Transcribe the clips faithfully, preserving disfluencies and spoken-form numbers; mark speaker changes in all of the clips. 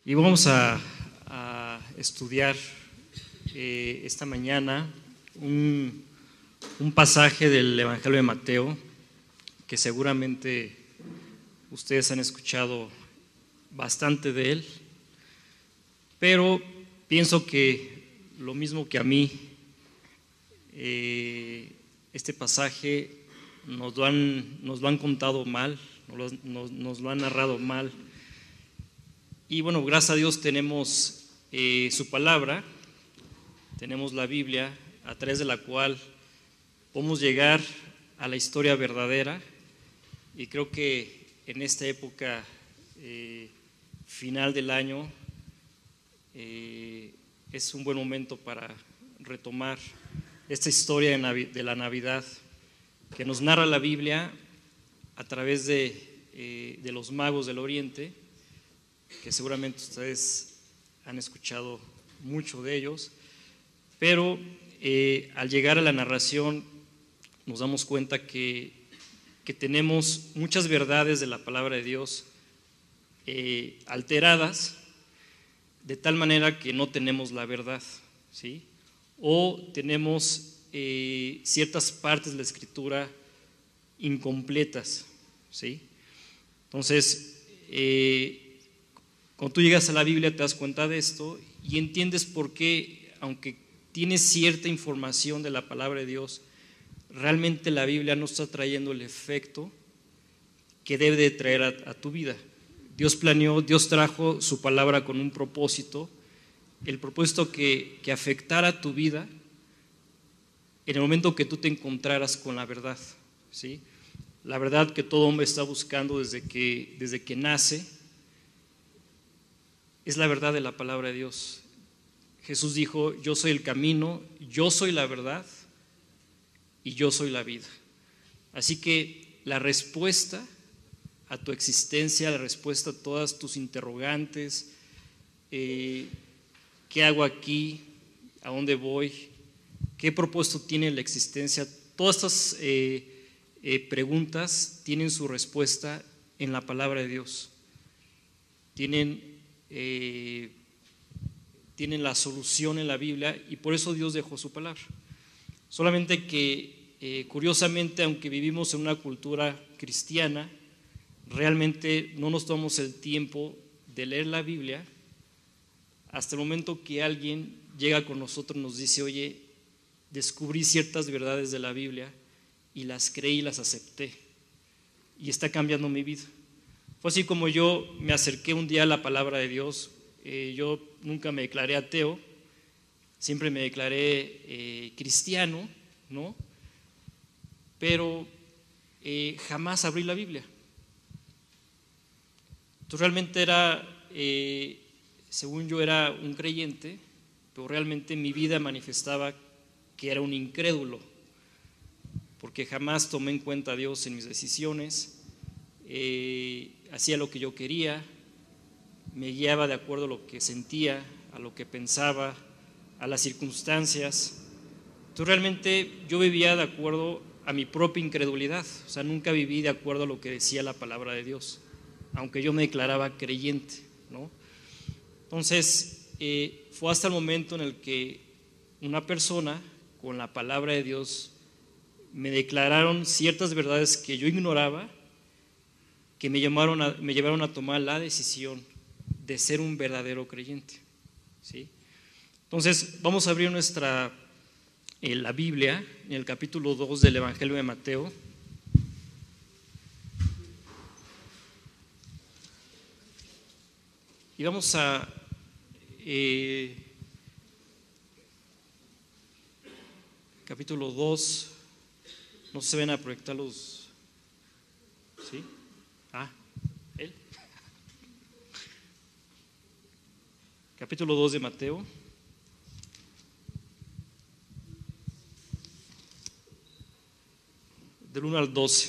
Speaker 1: Y vamos a, a estudiar eh, esta mañana un, un pasaje del Evangelio de Mateo que seguramente ustedes han escuchado bastante de él, pero pienso que lo mismo que a mí, eh, este pasaje nos lo han, nos lo han contado mal, nos, nos, nos lo han narrado mal. Y bueno, gracias a Dios tenemos eh, su palabra, tenemos la Biblia, a través de la cual podemos llegar a la historia verdadera. Y creo que en esta época eh, final del año eh, es un buen momento para retomar esta historia de, Navi- de la Navidad que nos narra la Biblia a través de, eh, de los magos del Oriente, que seguramente ustedes han escuchado mucho de ellos, pero eh, al llegar a la narración nos damos cuenta que, que tenemos muchas verdades de la palabra de Dios eh, alteradas, de tal manera que no tenemos la verdad, ¿sí? O tenemos eh, ciertas partes de la Escritura incompletas, ¿sí? Entonces, eh, cuando tú llegas a la Biblia te das cuenta de esto y entiendes por qué, aunque tienes cierta información de la palabra de Dios, realmente la Biblia no está trayendo el efecto que debe de traer a, a tu vida. Dios planeó, Dios trajo su palabra con un propósito, el propósito que, que afectara tu vida en el momento que tú te encontraras con la verdad, ¿sí? La verdad que todo hombre está buscando desde que, desde que nace, es la verdad de la palabra de Dios. Jesús dijo: yo soy el camino, yo soy la verdad y yo soy la vida. Así que la respuesta a tu existencia, la respuesta a todas tus interrogantes, eh, ¿qué hago aquí? ¿A dónde voy? ¿Qué propósito tiene la existencia? Todas estas eh, eh, preguntas tienen su respuesta en la palabra de Dios. Tienen Eh, tienen la solución en la Biblia y por eso Dios dejó su palabra. Solamente que eh, curiosamente, aunque vivimos en una cultura cristiana, realmente no nos tomamos el tiempo de leer la Biblia hasta el momento que alguien llega con nosotros y nos dice: oye, descubrí ciertas verdades de la Biblia y las creí y las acepté y está cambiando mi vida. Fue así como yo me acerqué un día a la palabra de Dios. Eh, yo nunca me declaré ateo, siempre me declaré eh, cristiano, ¿no? Pero eh, jamás abrí la Biblia. Entonces realmente era, eh, según yo era un creyente, pero realmente mi vida manifestaba que era un incrédulo, porque jamás tomé en cuenta a Dios en mis decisiones. Eh, hacía lo que yo quería, me guiaba de acuerdo a lo que sentía, a lo que pensaba, a las circunstancias. Entonces realmente yo vivía de acuerdo a mi propia incredulidad, o sea, nunca viví de acuerdo a lo que decía la palabra de Dios, aunque yo me declaraba creyente, ¿no? Entonces eh, fue hasta el momento en el que una persona con la palabra de Dios me declararon ciertas verdades que yo ignoraba, que me, llamaron a, me llevaron a tomar la decisión de ser un verdadero creyente, ¿sí? Entonces vamos a abrir nuestra, eh, la Biblia en el capítulo dos del Evangelio de Mateo. Y vamos a eh, capítulo dos, no se ven a proyectar los, ¿sí? Ah, él. Capítulo dos de Mateo. Del uno al doce.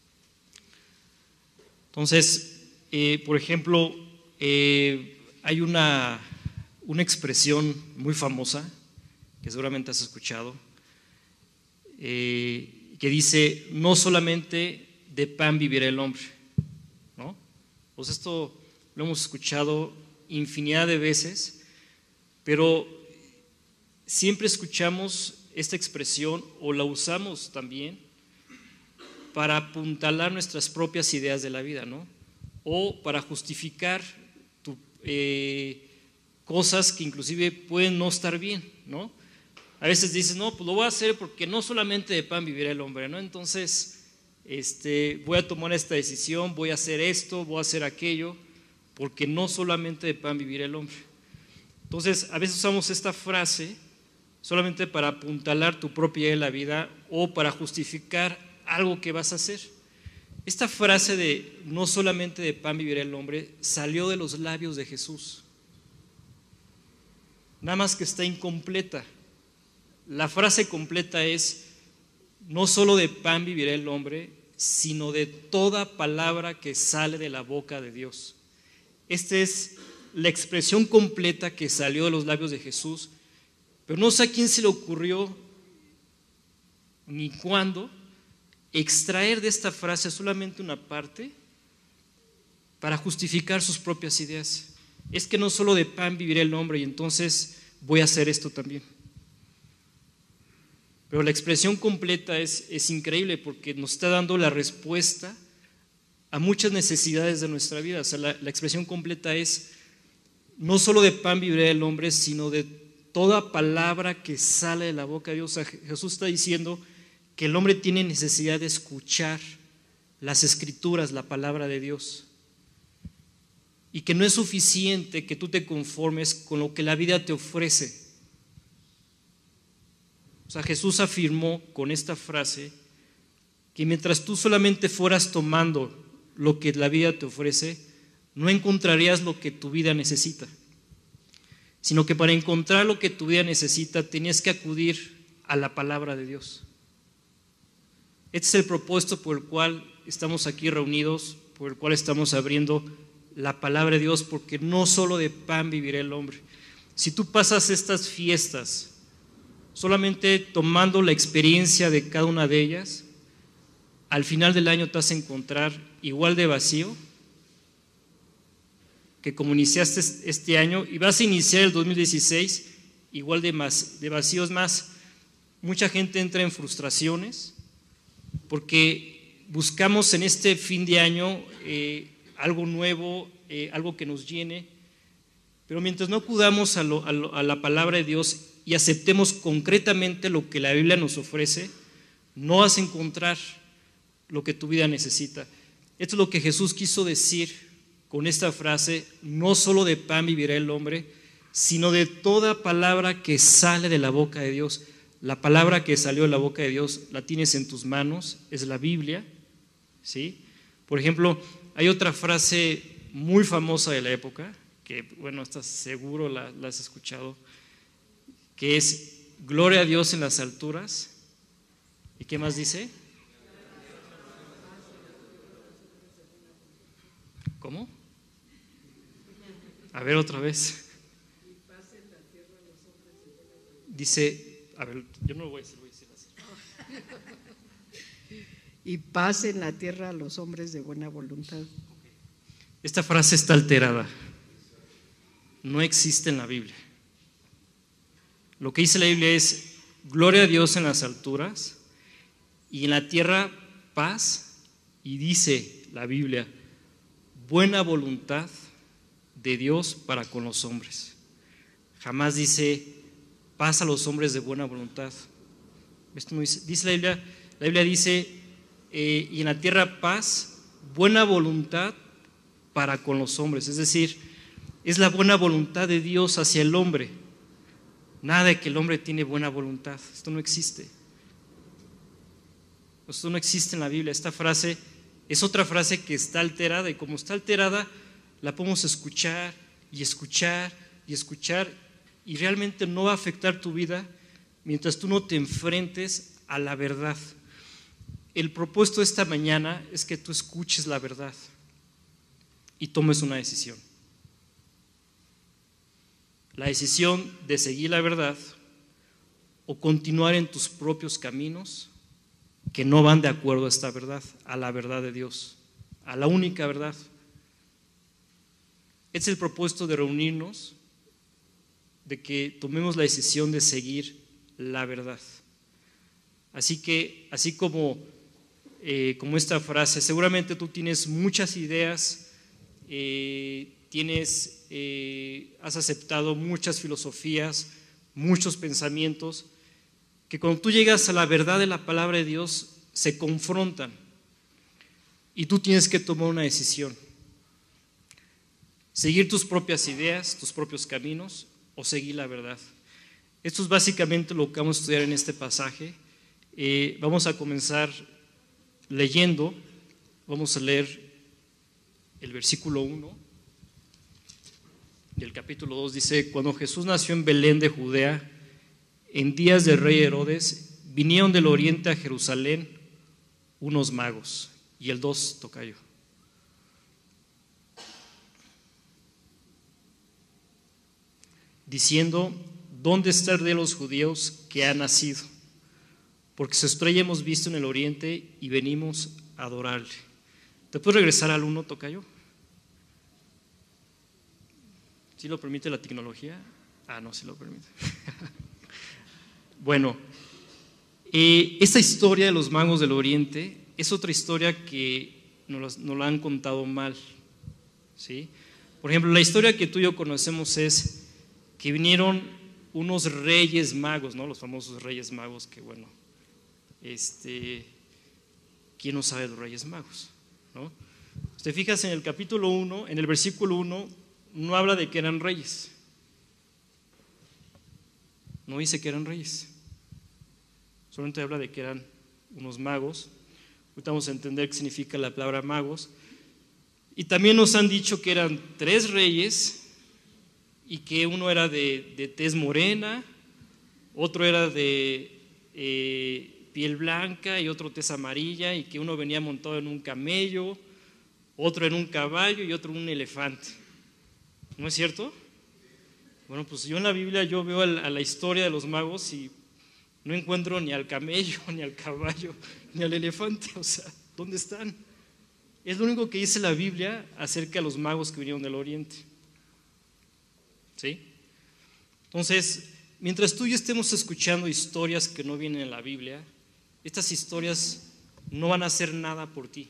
Speaker 1: Entonces, eh, por ejemplo, eh, hay una, una expresión muy famosa que seguramente has escuchado, eh, que dice: no solamente de pan vivirá el hombre, ¿no? Pues esto lo hemos escuchado infinidad de veces, pero siempre escuchamos esta expresión o la usamos también para apuntalar nuestras propias ideas de la vida, ¿no? O para justificar tu, eh, cosas que inclusive pueden no estar bien, ¿no? A veces dices, no, pues lo voy a hacer porque no solamente de pan vivirá el hombre, ¿no? Entonces, este, voy a tomar esta decisión, voy a hacer esto, voy a hacer aquello, porque no solamente de pan vivirá el hombre. Entonces, a veces usamos esta frase solamente para apuntalar tu propia idea de la vida o para justificar algo que vas a hacer. Esta frase de no solamente de pan vivirá el hombre salió de los labios de Jesús. Nada más que está incompleta. La frase completa es: no solo de pan vivirá el hombre, sino de toda palabra que sale de la boca de Dios. Esta es la expresión completa que salió de los labios de Jesús, pero no sé a quién se le ocurrió ni cuándo extraer de esta frase solamente una parte para justificar sus propias ideas. Es que no solo de pan vivirá el hombre y entonces voy a hacer esto también. Pero la expresión completa es, es increíble porque nos está dando la respuesta a muchas necesidades de nuestra vida. O sea, la, la expresión completa es: no solo de pan vivirá el hombre, sino de toda palabra que sale de la boca de Dios. O sea, Jesús está diciendo que el hombre tiene necesidad de escuchar las escrituras, la palabra de Dios, y que no es suficiente que tú te conformes con lo que la vida te ofrece. O sea, Jesús afirmó con esta frase que mientras tú solamente fueras tomando lo que la vida te ofrece, no encontrarías lo que tu vida necesita, sino que para encontrar lo que tu vida necesita tenías que acudir a la palabra de Dios. Este es el propósito por el cual estamos aquí reunidos, por el cual estamos abriendo la palabra de Dios, porque no solo de pan vivirá el hombre. Si tú pasas estas fiestas solamente tomando la experiencia de cada una de ellas, al final del año te vas a encontrar igual de vacío que como iniciaste este año, y vas a iniciar el dos mil dieciséis igual de, más, de vacíos más. Mucha gente entra en frustraciones porque buscamos en este fin de año eh, algo nuevo, eh, algo que nos llene, pero mientras no acudamos a, lo, a, lo, a la palabra de Dios y aceptemos concretamente lo que la Biblia nos ofrece, no vas a encontrar lo que tu vida necesita. Esto es lo que Jesús quiso decir con esta frase: no solo de pan vivirá el hombre, sino de toda palabra que sale de la boca de Dios. La palabra que salió de la boca de Dios la tienes en tus manos, es la Biblia, ¿sí? Por ejemplo, hay otra frase muy famosa de la época, que bueno, estás seguro la, la has escuchado, que es: gloria a Dios en las alturas. ¿Y qué más dice? ¿Cómo? A ver otra vez. Dice, a ver, yo no lo voy a decir, voy a decir así.
Speaker 2: Y paz en la tierra a los hombres de buena voluntad.
Speaker 1: Esta frase está alterada. No existe en la Biblia. Lo que dice la Biblia es: gloria a Dios en las alturas y en la tierra paz, y dice la Biblia, buena voluntad de Dios para con los hombres. Jamás dice paz a los hombres de buena voluntad. Esto no dice, dice la Biblia, la Biblia dice eh, y en la tierra paz, buena voluntad para con los hombres. Es decir, es la buena voluntad de Dios hacia el hombre. Nada de que el hombre tiene buena voluntad. Esto no existe. Esto no existe en la Biblia. Esta frase es otra frase que está alterada, y como está alterada, la podemos escuchar y escuchar y escuchar, y realmente no va a afectar tu vida mientras tú no te enfrentes a la verdad. El propósito de esta mañana es que tú escuches la verdad y tomes una decisión. La decisión de seguir la verdad o continuar en tus propios caminos que no van de acuerdo a esta verdad, a la verdad de Dios, a la única verdad. es el propósito de reunirnos, de que tomemos la decisión de seguir la verdad. Así que, así como, eh, como esta frase, seguramente tú tienes muchas ideas, eh, tienes, eh, has aceptado muchas filosofías, muchos pensamientos, que cuando tú llegas a la verdad de la palabra de Dios, se confrontan y tú tienes que tomar una decisión: seguir tus propias ideas, tus propios caminos, o seguir la verdad. Esto es básicamente lo que vamos a estudiar en este pasaje. Eh, vamos a comenzar leyendo. Vamos a leer el versículo uno del capítulo dos. Dice: cuando Jesús nació en Belén de Judea, en días del rey Herodes, vinieron del oriente a Jerusalén unos magos. Y el dos, tocayo. Diciendo: ¿dónde está el rey de los judíos que ha nacido? Porque su estrella hemos visto en el oriente y venimos a adorarle. ¿Te puedes regresar al uno, tocayo? ¿Sí lo permite la tecnología? Ah, no, sí lo permite. Bueno, eh, esta historia de los magos del oriente es otra historia que nos, nos la han contado mal, ¿sí? Por ejemplo, la historia que tú y yo conocemos es que vinieron unos reyes magos, ¿no? Los famosos reyes magos, que bueno, este, ¿quién no sabe de los reyes magos, ¿no? Si te fijas en el capítulo uno, en el versículo uno, no habla de que eran reyes. No dice que eran reyes. Solamente habla de que eran unos magos. Ahorita vamos a entender qué significa la palabra magos. Y también nos han dicho que eran tres reyes y que uno era de, de tez morena, otro era de eh, piel blanca y otro tez amarilla, y que uno venía montado en un camello, otro en un caballo y otro en un elefante. ¿No es cierto? Bueno, pues yo en la Biblia yo veo a la, a la historia de los magos y no encuentro ni al camello, ni al caballo, ni al elefante. O sea, ¿dónde están? Es lo único que dice la Biblia acerca de los magos que vinieron del oriente. ¿Sí? Entonces, mientras tú y yo estemos escuchando historias que no vienen en la Biblia, estas historias no van a hacer nada por ti.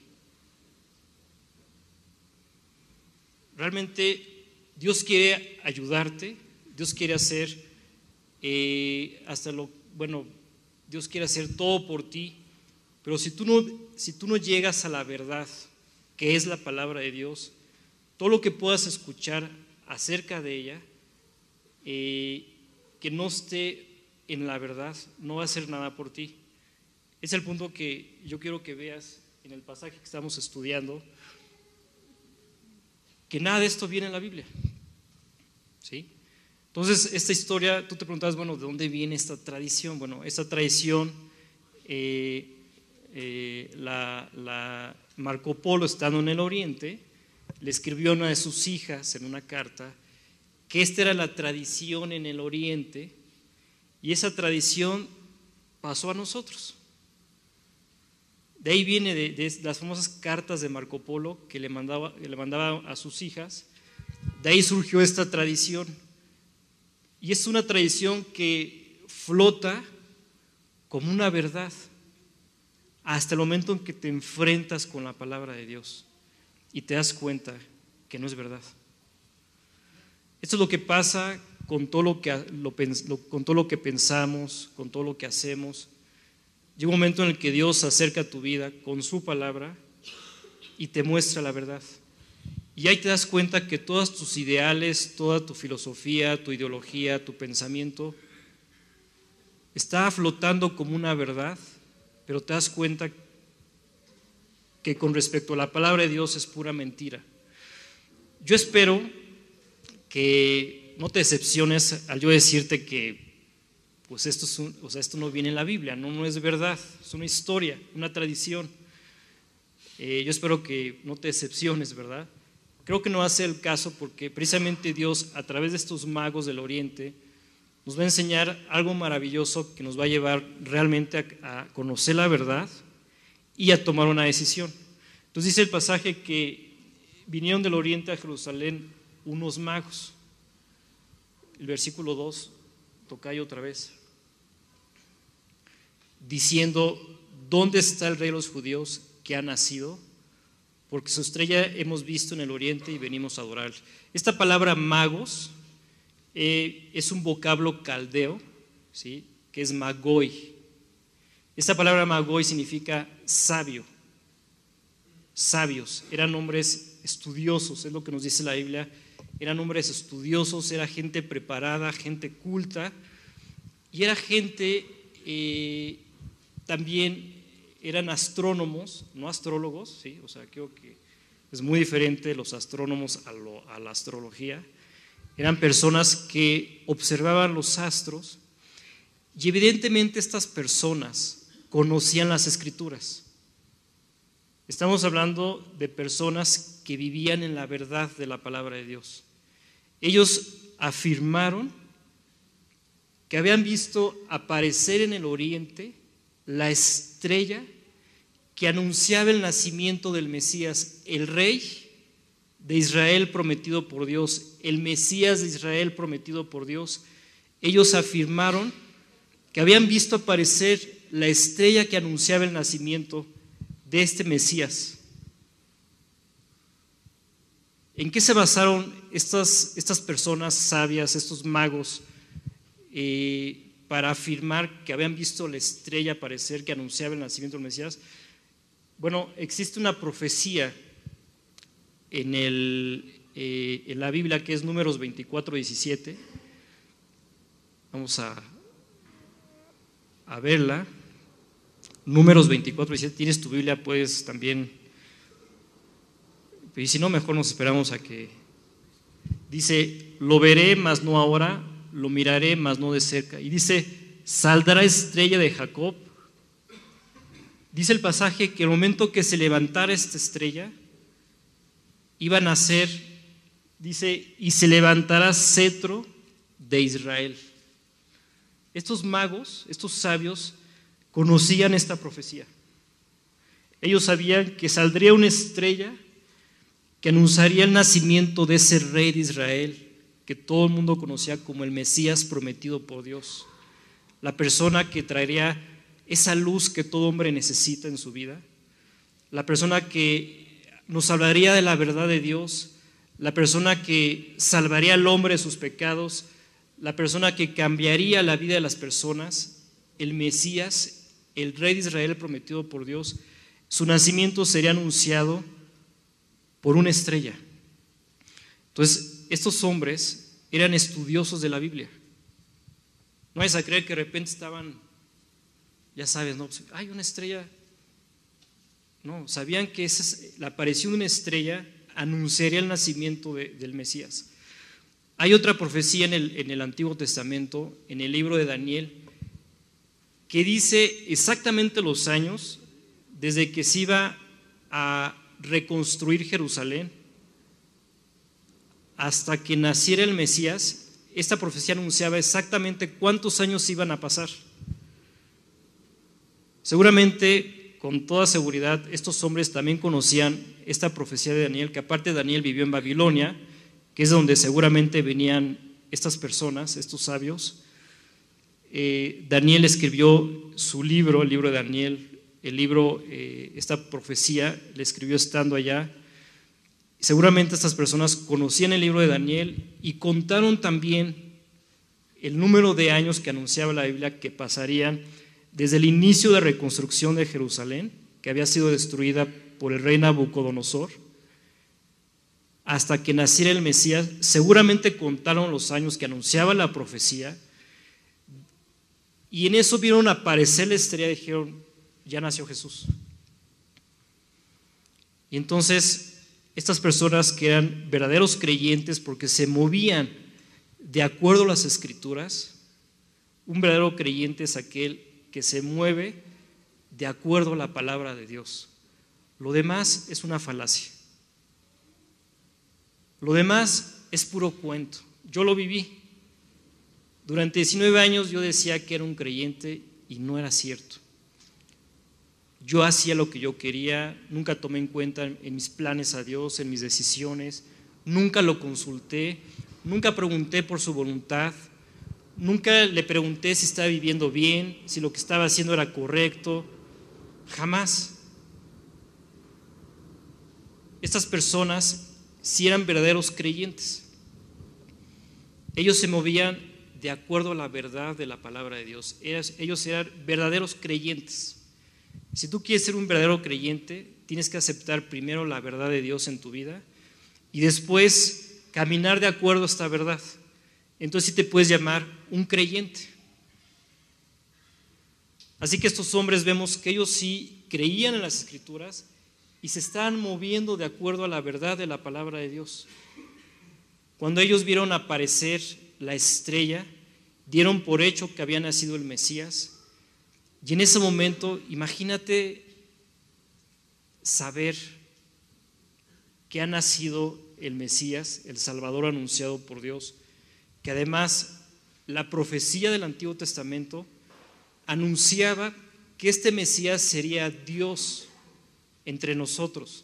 Speaker 1: Realmente Dios quiere ayudarte, Dios quiere hacer eh, hasta lo, bueno, Dios quiere hacer todo por ti, pero si tú no, si tú no llegas a la verdad, que es la palabra de Dios, todo lo que puedas escuchar acerca de ella, eh, que no esté en la verdad, no va a hacer nada por ti. Es el punto que yo quiero que veas en el pasaje que estamos estudiando, que nada de esto viene en la Biblia. ¿Sí? Entonces, esta historia, tú te preguntabas, bueno, ¿de dónde viene esta tradición? Bueno, esta tradición eh, eh, la, la Marco Polo, estando en el oriente, le escribió a una de sus hijas en una carta que esta era la tradición en el oriente, y esa tradición pasó a nosotros. De ahí viene de, de las famosas cartas de Marco Polo que le mandaba, que le mandaba a sus hijas. De ahí surgió esta tradición. Y es una tradición que flota como una verdad hasta el momento en que te enfrentas con la palabra de Dios y te das cuenta que no es verdad. Esto es lo que pasa con todo lo que, lo, con todo lo que pensamos, con todo lo que hacemos. Llega un momento en el que Dios se acerca a tu vida con su palabra y te muestra la verdad. Y ahí te das cuenta que todos tus ideales, toda tu filosofía, tu ideología, tu pensamiento está flotando como una verdad, pero te das cuenta que con respecto a la palabra de Dios es pura mentira. Yo espero que no te decepciones al yo decirte que pues esto, es un, o sea, esto no viene en la Biblia, no, no es verdad, es una historia, una tradición. Eh, yo espero que no te decepciones, ¿verdad? Creo que no va a ser el caso, porque precisamente Dios, a través de estos magos del oriente, nos va a enseñar algo maravilloso que nos va a llevar realmente a, a conocer la verdad y a tomar una decisión. Entonces dice el pasaje que vinieron del oriente a Jerusalén unos magos. El versículo dos, tocayo otra vez, diciendo: ¿dónde está el rey de los judíos que ha nacido? Porque su estrella hemos visto en el oriente y venimos a adorarle. Esta palabra magos eh, es un vocablo caldeo, ¿sí?, que es magoi. Esta palabra magoi significa sabio, sabios. Eran hombres estudiosos, es lo que nos dice la Biblia. Eran hombres estudiosos, era gente preparada, gente culta, y era gente eh, también. Eran astrónomos, no astrólogos, ¿sí? O sea, creo que es muy diferente los astrónomos a, lo, a la astrología. Eran personas que observaban los astros, y evidentemente estas personas conocían las Escrituras. Estamos hablando de personas que vivían en la verdad de la palabra de Dios. Ellos afirmaron que habían visto aparecer en el oriente la estrella que anunciaba el nacimiento del Mesías, el rey de Israel prometido por Dios, el Mesías de Israel prometido por Dios. Ellos afirmaron que habían visto aparecer la estrella que anunciaba el nacimiento de este Mesías. ¿En qué se basaron estas, estas personas sabias, estos magos, eh, para afirmar que habían visto la estrella aparecer que anunciaba el nacimiento del Mesías? Bueno, existe una profecía en, el, eh, en la Biblia que es Números veinticuatro diecisiete. Vamos a, a verla. Números veinticuatro diecisiete. Tienes tu Biblia, puedes también, y si no, mejor nos esperamos a que. Dice: lo veré, mas no ahora, lo miraré, mas no de cerca. Y dice: saldrá estrella de Jacob. Dice el pasaje que el momento que se levantara esta estrella, iba a nacer, dice, y se levantará cetro de Israel. Estos magos, estos sabios, conocían esta profecía. Ellos sabían que saldría una estrella que anunciaría el nacimiento de ese rey de Israel, que todo el mundo conocía como el Mesías prometido por Dios, la persona que traería esa luz que todo hombre necesita en su vida, la persona que nos hablaría de la verdad de Dios, la persona que salvaría al hombre de sus pecados, la persona que cambiaría la vida de las personas, el Mesías, el rey de Israel prometido por Dios. Su nacimiento sería anunciado por una estrella. Entonces, estos hombres eran estudiosos de la Biblia. No vayas a creer que de repente estaban, ya sabes, no, pues, hay una estrella. No, sabían que esa, la aparición de una estrella anunciaría el nacimiento de, del Mesías. Hay otra profecía en el, en el Antiguo Testamento, en el libro de Daniel, que dice exactamente los años desde que se iba a reconstruir Jerusalén hasta que naciera el Mesías. Esta profecía anunciaba exactamente cuántos años iban a pasar. Seguramente, con toda seguridad, estos hombres también conocían esta profecía de Daniel, que aparte Daniel vivió en Babilonia, que es donde seguramente venían estas personas, estos sabios. Eh, Daniel escribió su libro, el libro de Daniel, el libro, eh, esta profecía, le escribió estando allá. Seguramente estas personas conocían el libro de Daniel y contaron también el número de años que anunciaba la Biblia que pasarían desde el inicio de reconstrucción de Jerusalén, que había sido destruida por el rey Nabucodonosor, hasta que naciera el Mesías. Seguramente contaron los años que anunciaba la profecía, y en eso vieron aparecer la estrella y dijeron: ya nació Jesús. Y entonces estas personas, que eran verdaderos creyentes porque se movían de acuerdo a las Escrituras, un verdadero creyente es aquel que se mueve de acuerdo a la palabra de Dios. Lo demás es una falacia. Lo demás es puro cuento. Yo lo viví. Durante diecinueve años yo decía que era un creyente y no era cierto. Yo hacía lo que yo quería, nunca tomé en cuenta en mis planes a Dios, en mis decisiones, nunca lo consulté, nunca pregunté por su voluntad, nunca le pregunté si estaba viviendo bien, si lo que estaba haciendo era correcto, jamás. Estas personas sí eran verdaderos creyentes. Ellos se movían de acuerdo a la verdad de la palabra de Dios. Ellos eran verdaderos creyentes. Si tú quieres ser un verdadero creyente, tienes que aceptar primero la verdad de Dios en tu vida y después caminar de acuerdo a esta verdad. Entonces sí te puedes llamar un creyente. Así que estos hombres vemos que ellos sí creían en las Escrituras y se estaban moviendo de acuerdo a la verdad de la palabra de Dios. Cuando ellos vieron aparecer la estrella, dieron por hecho que había nacido el Mesías. Y en ese momento, imagínate saber que ha nacido el Mesías, el Salvador anunciado por Dios, que además la profecía del Antiguo Testamento anunciaba que este Mesías sería Dios entre nosotros.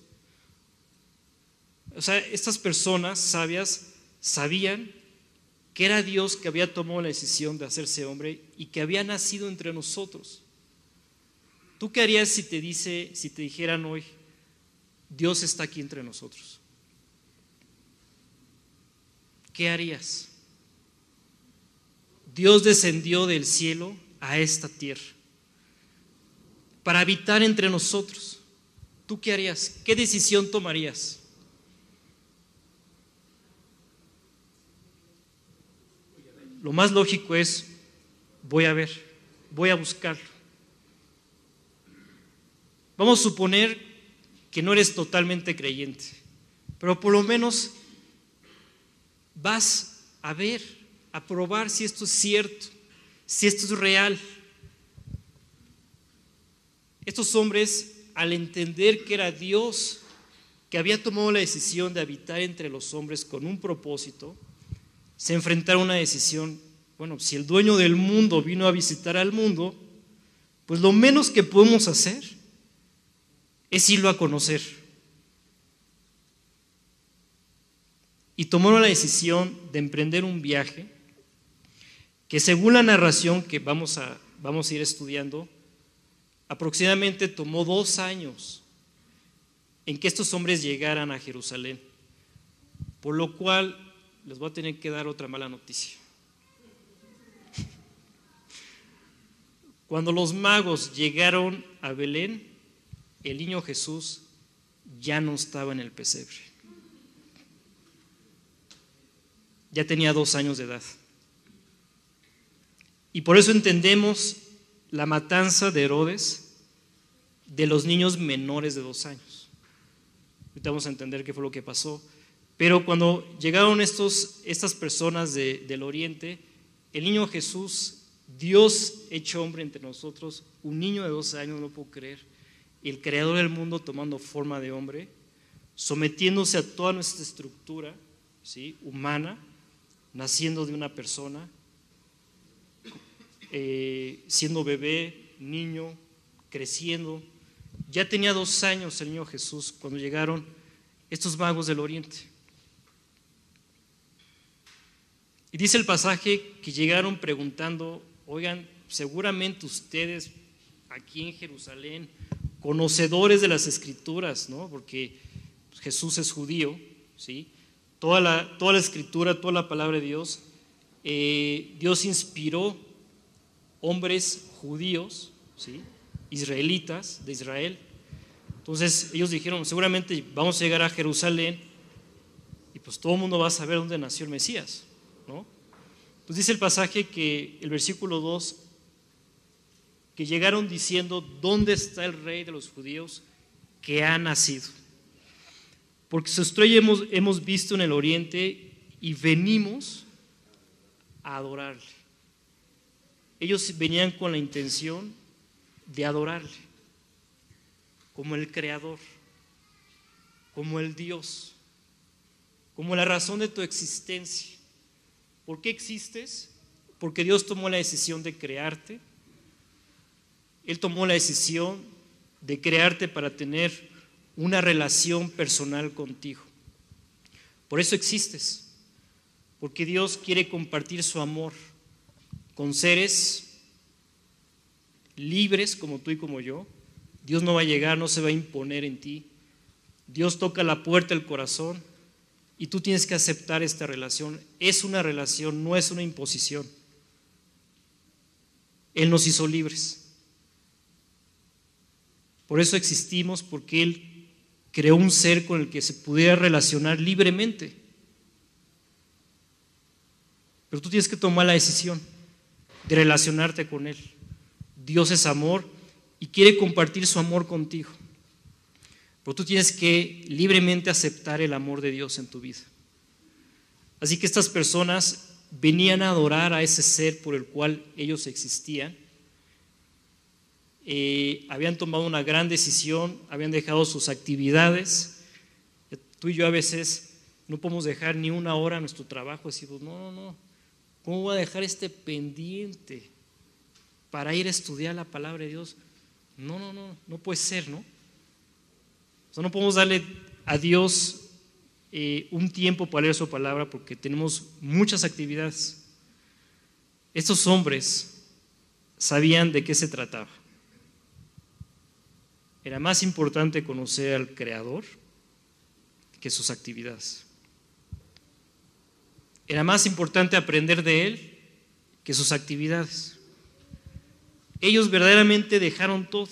Speaker 1: O sea, estas personas sabias sabían que era Dios que había tomado la decisión de hacerse hombre y que había nacido entre nosotros. ¿Tú qué harías si te dice, si te dijeran hoy, Dios está aquí entre nosotros? ¿Qué harías? Dios descendió del cielo a esta tierra para habitar entre nosotros. ¿Tú qué harías? ¿Qué decisión tomarías? Lo más lógico es, voy a ver, voy a buscarlo. Vamos a suponer que no eres totalmente creyente, pero por lo menos vas a ver, a probar si esto es cierto, si esto es real. Estos hombres, al entender que era Dios que había tomado la decisión de habitar entre los hombres con un propósito, se enfrentaron a una decisión. Bueno, si el dueño del mundo vino a visitar al mundo, pues lo menos que podemos hacer es irlo a conocer. Y tomaron la decisión de emprender un viaje que, según la narración que vamos a, vamos a ir estudiando, aproximadamente tomó dos años en que estos hombres llegaran a Jerusalén, por lo cual les voy a tener que dar otra mala noticia. Cuando los magos llegaron a Belén, el niño Jesús ya no estaba en el pesebre. Ya tenía dos años de edad. Y por eso entendemos la matanza de Herodes de los niños menores de dos años. Ahorita vamos a entender qué fue lo que pasó. Pero cuando llegaron estos, estas personas de, del oriente, el niño Jesús, Dios hecho hombre entre nosotros, un niño de dos años, no puedo creer, el creador del mundo tomando forma de hombre, sometiéndose a toda nuestra estructura, ¿sí?, humana, naciendo de una persona, eh, siendo bebé, niño, creciendo. Ya tenía dos años el niño Jesús cuando llegaron estos magos del oriente. Y dice el pasaje que llegaron preguntando, oigan, seguramente ustedes aquí en Jerusalén, conocedores de las Escrituras, ¿no? Porque Jesús es judío, ¿sí? Toda la, toda la Escritura, toda la palabra de Dios, eh, Dios inspiró hombres judíos, ¿sí?, israelitas de Israel. Entonces ellos dijeron, seguramente vamos a llegar a Jerusalén y pues todo el mundo va a saber dónde nació el Mesías, ¿no? Entonces dice el pasaje que el versículo dos, que llegaron diciendo, ¿dónde está el rey de los judíos que ha nacido? Porque su estrella hemos, hemos visto en el oriente y venimos a adorarle. Ellos venían con la intención de adorarle como el creador, como el Dios, como la razón de tu existencia. ¿Por qué existes? Porque Dios tomó la decisión de crearte. Él tomó la decisión de crearte para tener una relación personal contigo. Por eso existes, porque Dios quiere compartir su amor con seres libres como tú y como yo. Dios no va a llegar, no se va a imponer en ti. Dios toca la puerta del corazón y tú tienes que aceptar esta relación. Es una relación, no es una imposición. Él nos hizo libres. Por eso existimos, porque Él creó un ser con el que se pudiera relacionar libremente. Pero tú tienes que tomar la decisión de relacionarte con Él. Dios es amor y quiere compartir su amor contigo. Pero tú tienes que libremente aceptar el amor de Dios en tu vida. Así que estas personas venían a adorar a ese ser por el cual ellos existían. Eh, habían tomado una gran decisión, habían dejado sus actividades. Tú y yo a veces no podemos dejar ni una hora nuestro trabajo. Decimos, no, no, no, ¿cómo voy a dejar este pendiente para ir a estudiar la palabra de Dios? No, no, no, no puede ser, ¿no? O sea, no podemos darle a Dios eh, un tiempo para leer su palabra porque tenemos muchas actividades. Estos hombres sabían de qué se trataba. Era más importante conocer al Creador que sus actividades. Era más importante aprender de Él que sus actividades. Ellos verdaderamente dejaron todo.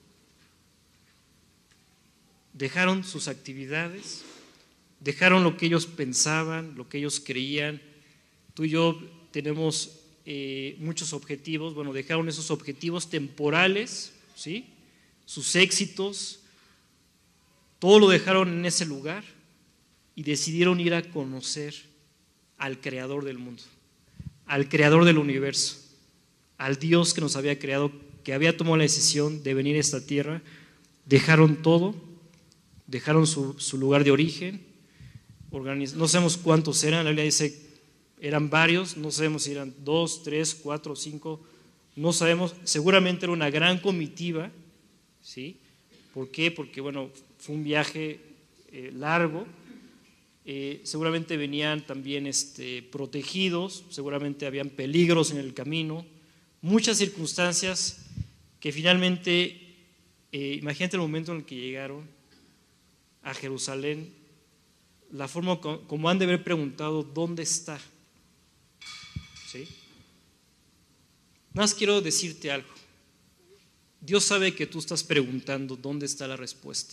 Speaker 1: Dejaron sus actividades, dejaron lo que ellos pensaban, lo que ellos creían. Tú y yo tenemos eh, muchos objetivos. Bueno, dejaron esos objetivos temporales, ¿sí? Sus éxitos, todo lo dejaron en ese lugar y decidieron ir a conocer al Creador del mundo, al Creador del universo, al Dios que nos había creado, que había tomado la decisión de venir a esta tierra. Dejaron todo, dejaron su, su lugar de origen, organiz- no sabemos cuántos eran, la Biblia dice eran varios, no sabemos si eran dos, tres, cuatro, cinco, no sabemos, seguramente era una gran comitiva, ¿sí? ¿Por qué? Porque bueno, fue un viaje eh, largo, eh, seguramente venían también este, protegidos, seguramente habían peligros en el camino, muchas circunstancias que finalmente, eh, imagínate el momento en el que llegaron a Jerusalén, la forma como han de haber preguntado, ¿dónde está? ¿Sí? Nada más quiero decirte algo. Dios sabe que tú estás preguntando dónde está la respuesta.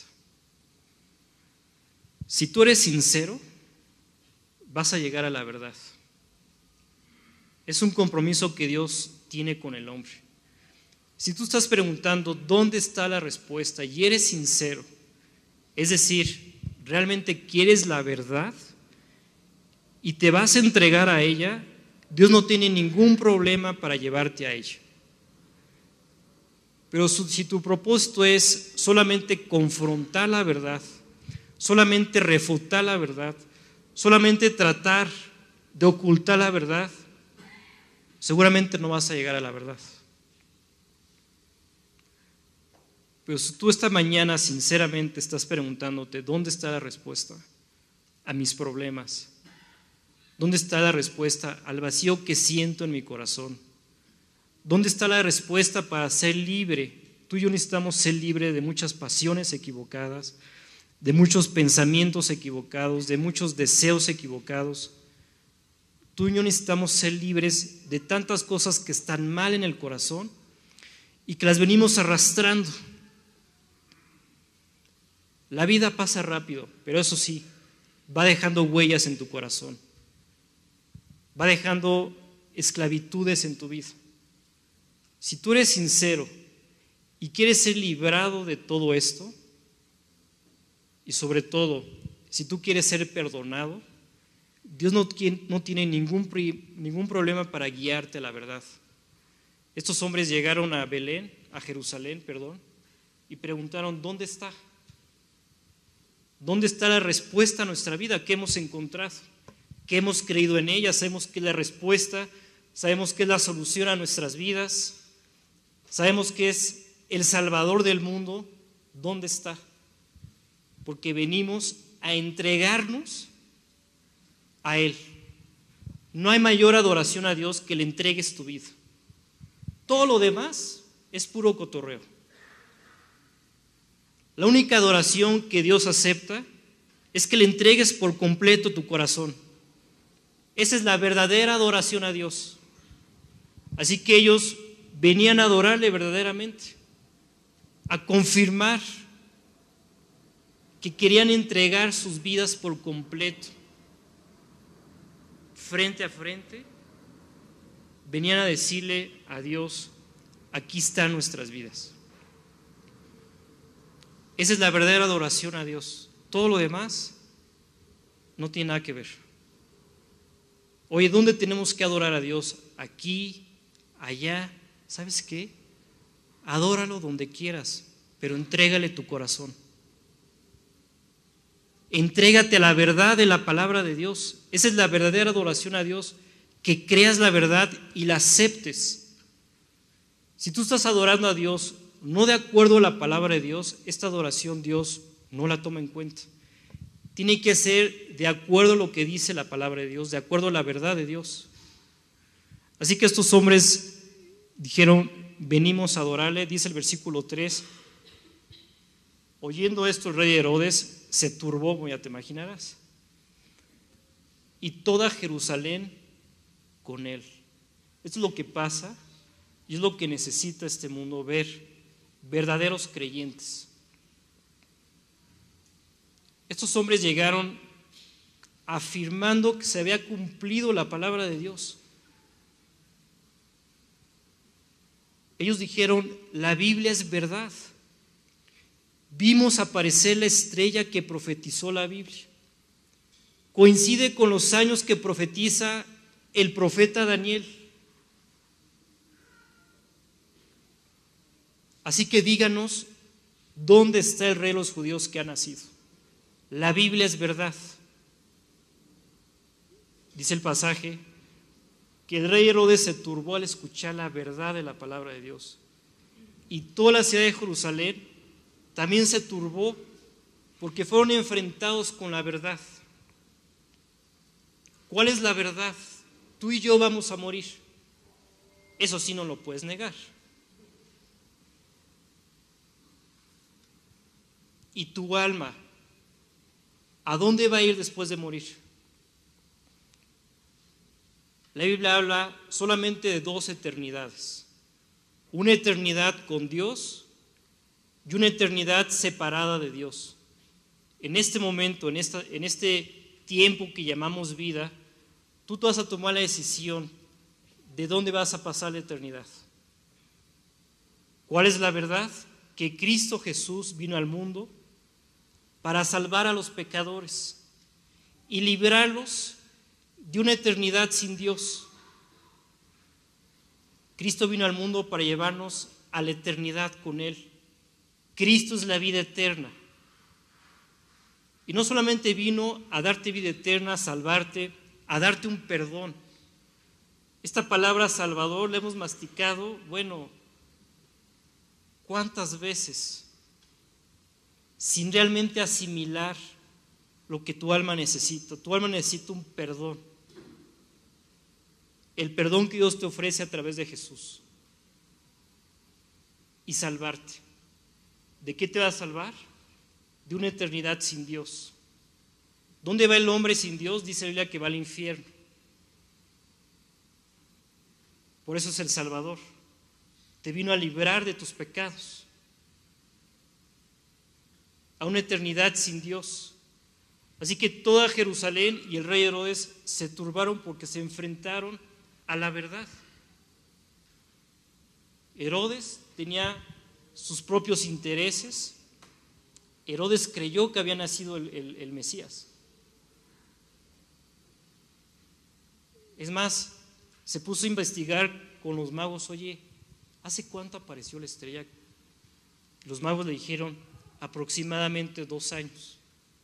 Speaker 1: Si tú eres sincero, vas a llegar a la verdad. Es un compromiso que Dios tiene con el hombre. Si tú estás preguntando dónde está la respuesta y eres sincero, es decir, realmente quieres la verdad y te vas a entregar a ella, Dios no tiene ningún problema para llevarte a ella. Pero si tu propósito es solamente confrontar la verdad, solamente refutar la verdad, solamente tratar de ocultar la verdad, seguramente no vas a llegar a la verdad. Pero si tú esta mañana sinceramente estás preguntándote ¿dónde está la respuesta a mis problemas? ¿Dónde está la respuesta al vacío que siento en mi corazón? ¿Dónde está la respuesta para ser libre? Tú y yo necesitamos ser libres de muchas pasiones equivocadas, de muchos pensamientos equivocados, de muchos deseos equivocados. Tú y yo necesitamos ser libres de tantas cosas que están mal en el corazón y que las venimos arrastrando. La vida pasa rápido, pero eso sí, va dejando huellas en tu corazón, va dejando esclavitudes en tu vida. Si tú eres sincero y quieres ser librado de todo esto, y sobre todo, si tú quieres ser perdonado, Dios no, no tiene ningún, ningún problema para guiarte a la verdad. Estos hombres llegaron a Belén, a Jerusalén, perdón, y preguntaron, ¿dónde está? ¿Dónde está la respuesta a nuestra vida? ¿Qué hemos encontrado? ¿Qué hemos creído en ella? Sabemos que es la respuesta, sabemos que es la solución a nuestras vidas, sabemos que es el Salvador del mundo. ¿Dónde está? Porque venimos a entregarnos a Él. No hay mayor adoración a Dios que le entregues tu vida. Todo lo demás es puro cotorreo. La única adoración que Dios acepta es que le entregues por completo tu corazón. Esa es la verdadera adoración a Dios. Así que ellos venían a adorarle verdaderamente, a confirmar que querían entregar sus vidas por completo. Frente a frente, venían a decirle a Dios: aquí están nuestras vidas. Esa es la verdadera adoración a Dios. Todo lo demás no tiene nada que ver. Oye, ¿dónde tenemos que adorar a Dios? Aquí, allá. ¿Sabes qué? Adóralo donde quieras, pero entrégale tu corazón. Entrégate a la verdad de la palabra de Dios. Esa es la verdadera adoración a Dios, que creas la verdad y la aceptes. Si tú estás adorando a Dios no de acuerdo a la palabra de Dios, esta adoración Dios no la toma en cuenta. Tiene que ser de acuerdo a lo que dice la palabra de Dios, de acuerdo a la verdad de Dios. Así que estos hombres dijeron: venimos a adorarle. Dice el versículo tres: oyendo esto, el rey Herodes se turbó, como ya te imaginarás, y toda Jerusalén con él. Esto es lo que pasa y es lo que necesita este mundo ver: verdaderos creyentes. Estos hombres llegaron afirmando que se había cumplido la palabra de Dios. Ellos dijeron: la Biblia es verdad. Vimos aparecer la estrella que profetizó la Biblia. Coincide con los años que profetiza el profeta Daniel. Así que díganos, ¿dónde está el rey de los judíos que ha nacido? La Biblia es verdad. Dice el pasaje que el rey Herodes se turbó al escuchar la verdad de la palabra de Dios. Y toda la ciudad de Jerusalén también se turbó porque fueron enfrentados con la verdad. ¿Cuál es la verdad? Tú y yo vamos a morir. Eso sí no lo puedes negar. ¿Y tu alma a dónde va a ir después de morir? La Biblia habla solamente de dos eternidades: una eternidad con Dios y una eternidad separada de Dios. En este momento, en, esta, en este tiempo que llamamos vida, tú te vas a tomar la decisión de dónde vas a pasar la eternidad. ¿Cuál es la verdad? Que Cristo Jesús vino al mundo para salvar a los pecadores y librarlos de una eternidad sin Dios. Cristo vino al mundo para llevarnos a la eternidad con Él. Cristo es la vida eterna. Y no solamente vino a darte vida eterna, a salvarte, a darte un perdón. Esta palabra Salvador la hemos masticado, bueno, ¿cuántas veces? Sin realmente asimilar lo que tu alma necesita. Tu alma necesita un perdón. El perdón que Dios te ofrece a través de Jesús. Y salvarte. ¿De qué te va a salvar? De una eternidad sin Dios. ¿Dónde va el hombre sin Dios? Dice la Biblia que va al infierno. Por eso es el Salvador. Te vino a librar de tus pecados. A una eternidad sin Dios. Así que toda Jerusalén y el rey Herodes se turbaron porque se enfrentaron a la verdad. Herodes tenía sus propios intereses. Herodes creyó que había nacido el, el, el Mesías. Es más, se puso a investigar con los magos: oye, ¿hace cuánto apareció la estrella? Los magos le dijeron: aproximadamente dos años.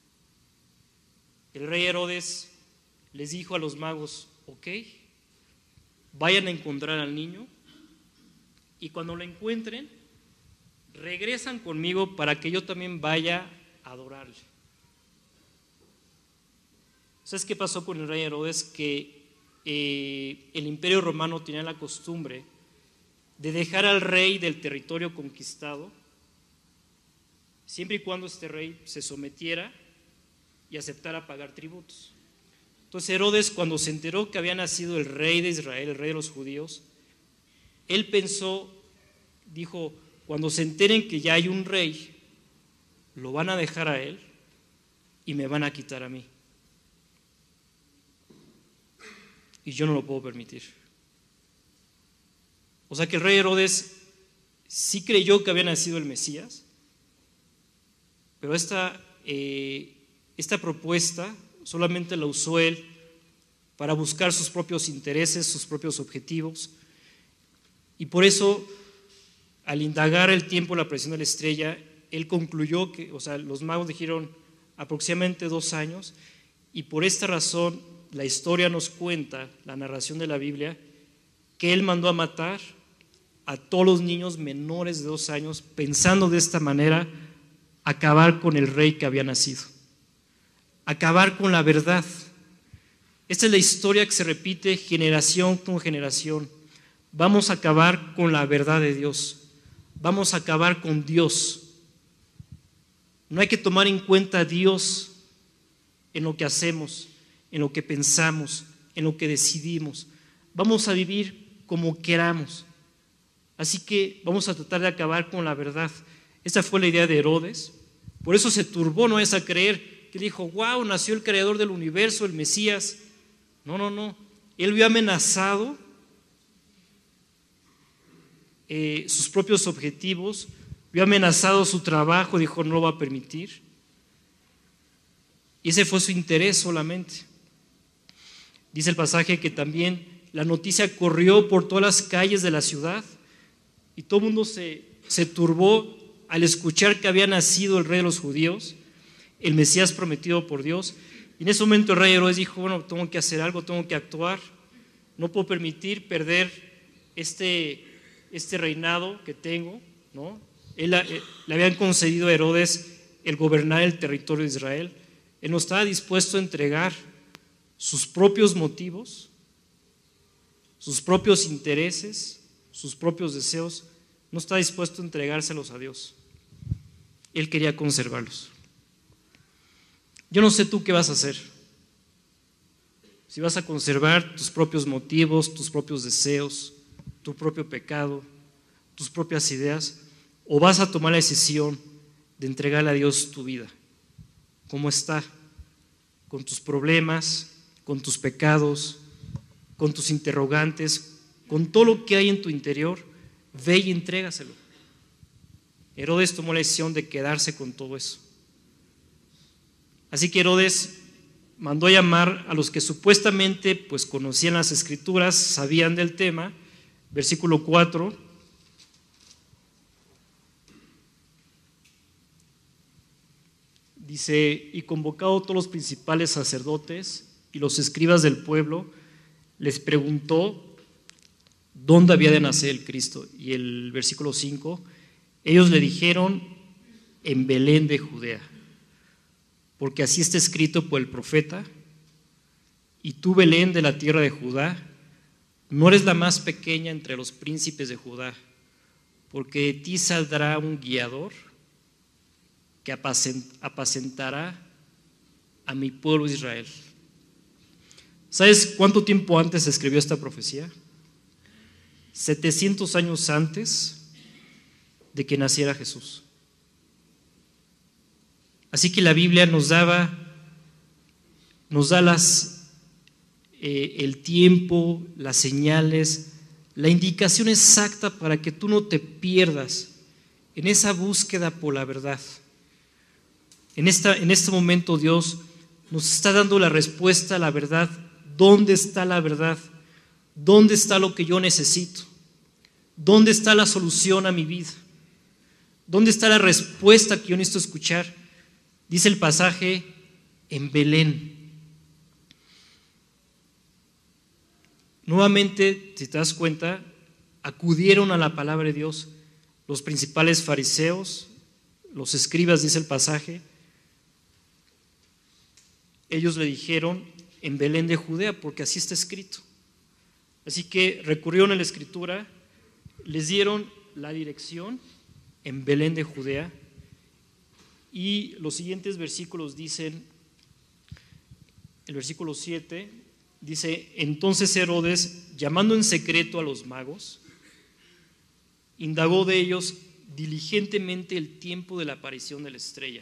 Speaker 1: El rey Herodes les dijo a los magos: ok, vayan a encontrar al niño y cuando lo encuentren, regresan conmigo para que yo también vaya a adorarle. ¿Sabes qué pasó con el rey Herodes? Que eh, el Imperio Romano tenía la costumbre de dejar al rey del territorio conquistado, siempre y cuando este rey se sometiera y aceptara pagar tributos. Entonces Herodes, cuando se enteró que había nacido el rey de Israel, el rey de los judíos, él pensó, dijo, cuando se enteren que ya hay un rey, lo van a dejar a él y me van a quitar a mí. Y yo no lo puedo permitir. O sea que el rey Herodes sí creyó que había nacido el Mesías, pero esta, eh, esta propuesta solamente la usó él para buscar sus propios intereses, sus propios objetivos, y por eso, al indagar el tiempo, la presión de la estrella, él concluyó que, o sea, los magos dijeron aproximadamente dos años, y por esta razón la historia nos cuenta, la narración de la Biblia, que él mandó a matar a todos los niños menores de dos años, pensando de esta manera acabar con el rey que había nacido, acabar con la verdad. Esta es la historia que se repite generación con generación. Vamos a acabar con la verdad de Dios, vamos a acabar con Dios. No hay que tomar en cuenta a Dios en lo que hacemos, en lo que pensamos, en lo que decidimos. Vamos a vivir como queramos. Así que vamos a tratar de acabar con la verdad. Esa fue la idea de Herodes. Por eso se turbó, no es a creer, que dijo, wow, nació el creador del universo, el Mesías. No, no, no. Él vio amenazado eh, sus propios objetivos, vio amenazado su trabajo, dijo, no lo va a permitir. Y ese fue su interés solamente. Dice el pasaje que también la noticia corrió por todas las calles de la ciudad y todo el mundo se, se turbó al escuchar que había nacido el rey de los judíos, el Mesías prometido por Dios. Y en ese momento el rey Herodes dijo, bueno, tengo que hacer algo, tengo que actuar, no puedo permitir perder este, este reinado que tengo, ¿no? Él, eh, le habían concedido a Herodes el gobernar el territorio de Israel. Él no estaba dispuesto a entregar sus propios motivos, sus propios intereses, sus propios deseos, no está dispuesto a entregárselos a Dios. Él quería conservarlos. Yo no sé tú qué vas a hacer. Si vas a conservar tus propios motivos, tus propios deseos, tu propio pecado, tus propias ideas, o vas a tomar la decisión de entregarle a Dios tu vida, como está, con tus problemas, con tus pecados, con tus interrogantes, con todo lo que hay en tu interior, ve y entrégaselo. Herodes tomó la decisión de quedarse con todo eso. Así que Herodes mandó a llamar a los que supuestamente pues, conocían las Escrituras, sabían del tema. Versículo cuatro. Dice, y convocado todos los principales sacerdotes y los escribas del pueblo, les preguntó dónde había de nacer el Cristo. Y el versículo cinco, ellos le dijeron, en Belén de Judea, porque así está escrito por el profeta, y tú, Belén, de la tierra de Judá, no eres la más pequeña entre los príncipes de Judá, porque de ti saldrá un guiador que apacentará a mi pueblo Israel. ¿Sabes cuánto tiempo antes se escribió esta profecía? setecientos años antes de que naciera Jesús. Así que la Biblia nos daba, nos da las, eh, el tiempo, las señales, la indicación exacta para que tú no te pierdas en esa búsqueda por la verdad. En, esta, en este momento Dios nos está dando la respuesta a la verdad. ¿Dónde está la verdad? ¿Dónde está lo que yo necesito? ¿Dónde está la solución a mi vida? ¿Dónde está la respuesta que yo necesito escuchar? Dice el pasaje, en Belén. Nuevamente, si te das cuenta, acudieron a la palabra de Dios los principales fariseos, los escribas, dice el pasaje. Ellos le dijeron, en Belén de Judea, porque así está escrito. Así que recurrieron a la Escritura, les dieron la dirección en Belén de Judea, y los siguientes versículos dicen, el versículo siete dice: entonces Herodes, llamando en secreto a los magos, indagó de ellos diligentemente el tiempo de la aparición de la estrella,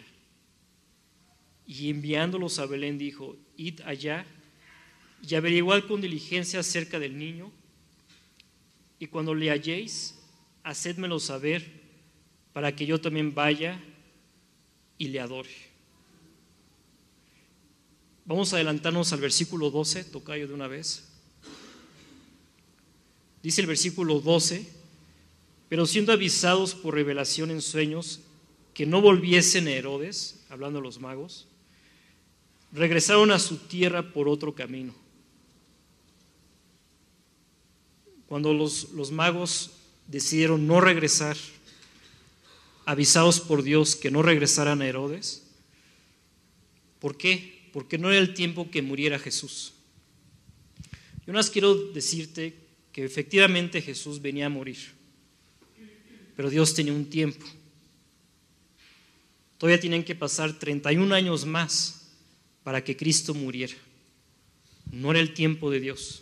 Speaker 1: y enviándolos a Belén dijo: id allá y averiguad con diligencia acerca del niño, y cuando le halléis, hacédmelo saber, para que yo también vaya y le adore. Vamos a adelantarnos al versículo doce, tocayo, de una vez. Dice el versículo doce: pero siendo avisados por revelación en sueños que no volviesen a Herodes, hablando de los magos, regresaron a su tierra por otro camino. Cuando los, los magos decidieron no regresar, avisados por Dios que no regresaran a Herodes, ¿por qué? Porque no era el tiempo que muriera Jesús. Yo nada más quiero decirte que efectivamente Jesús venía a morir, pero Dios tenía un tiempo. Todavía tienen que pasar treinta y un años más para que Cristo muriera. No era el tiempo de Dios.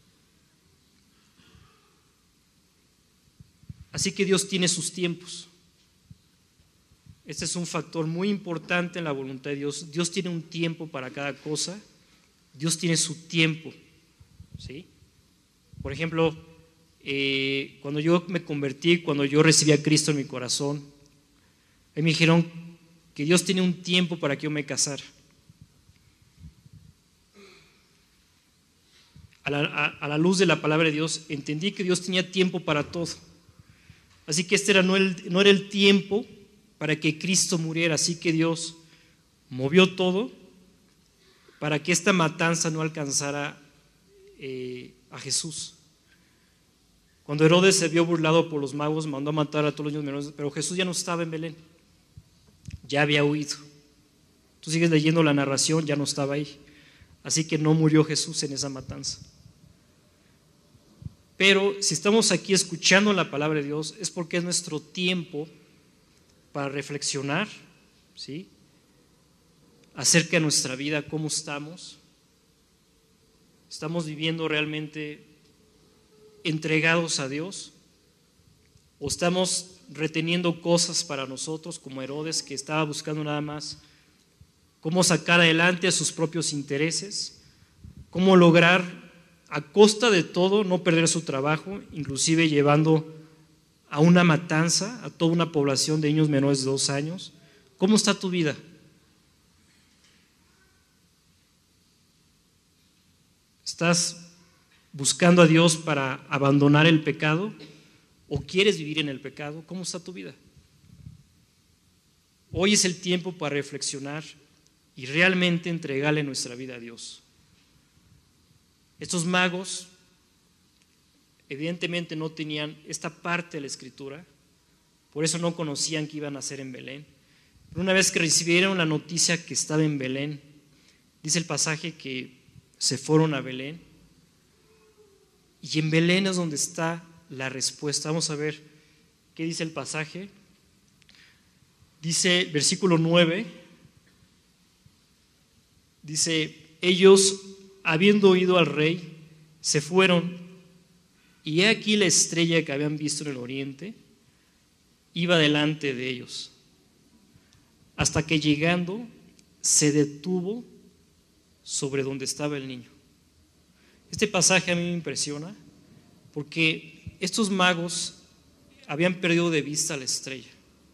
Speaker 1: Así que Dios tiene sus tiempos. Este es un factor muy importante en la voluntad de Dios. Dios tiene un tiempo para cada cosa. Dios tiene su tiempo, ¿sí? Por ejemplo, eh, cuando yo me convertí, cuando yo recibí a Cristo en mi corazón, ahí me dijeron que Dios tiene un tiempo para que yo me casara. A la, a, a la luz de la palabra de Dios, entendí que Dios tenía tiempo para todo. Así que este era, no, el, no era el tiempo para que Cristo muriera. Así que Dios movió todo para que esta matanza no alcanzara eh, a Jesús. Cuando Herodes se vio burlado por los magos, mandó a matar a todos los niños menores, pero Jesús ya no estaba en Belén, ya había huido. Tú sigues leyendo la narración, ya no estaba ahí. Así que no murió Jesús en esa matanza. Pero si estamos aquí escuchando la palabra de Dios, es porque es nuestro tiempo para reflexionar, ¿sí?, acerca de nuestra vida, cómo estamos. ¿Estamos viviendo realmente entregados a Dios? ¿O estamos reteniendo cosas para nosotros, como Herodes, que estaba buscando nada más cómo sacar adelante a sus propios intereses, cómo lograr a costa de todo no perder su trabajo, inclusive llevando a una matanza a toda una población de niños menores de dos años? ¿Cómo está tu vida? ¿Estás buscando a Dios para abandonar el pecado o quieres vivir en el pecado? ¿Cómo está tu vida? Hoy es el tiempo para reflexionar y realmente entregarle nuestra vida a Dios. Estos magos evidentemente no tenían esta parte de la Escritura, por eso no conocían que iban a nacer en Belén. Pero una vez que recibieron la noticia que estaba en Belén, dice el pasaje que se fueron a Belén, y en Belén es donde está la respuesta. Vamos a ver qué dice el pasaje. Dice, versículo nueve, dice: ellos, habiendo oído al rey, se fueron, y he aquí la estrella que habían visto en el oriente iba delante de ellos, hasta que llegando se detuvo sobre donde estaba el niño. Este pasaje a mí me impresiona porque estos magos habían perdido de vista la estrella.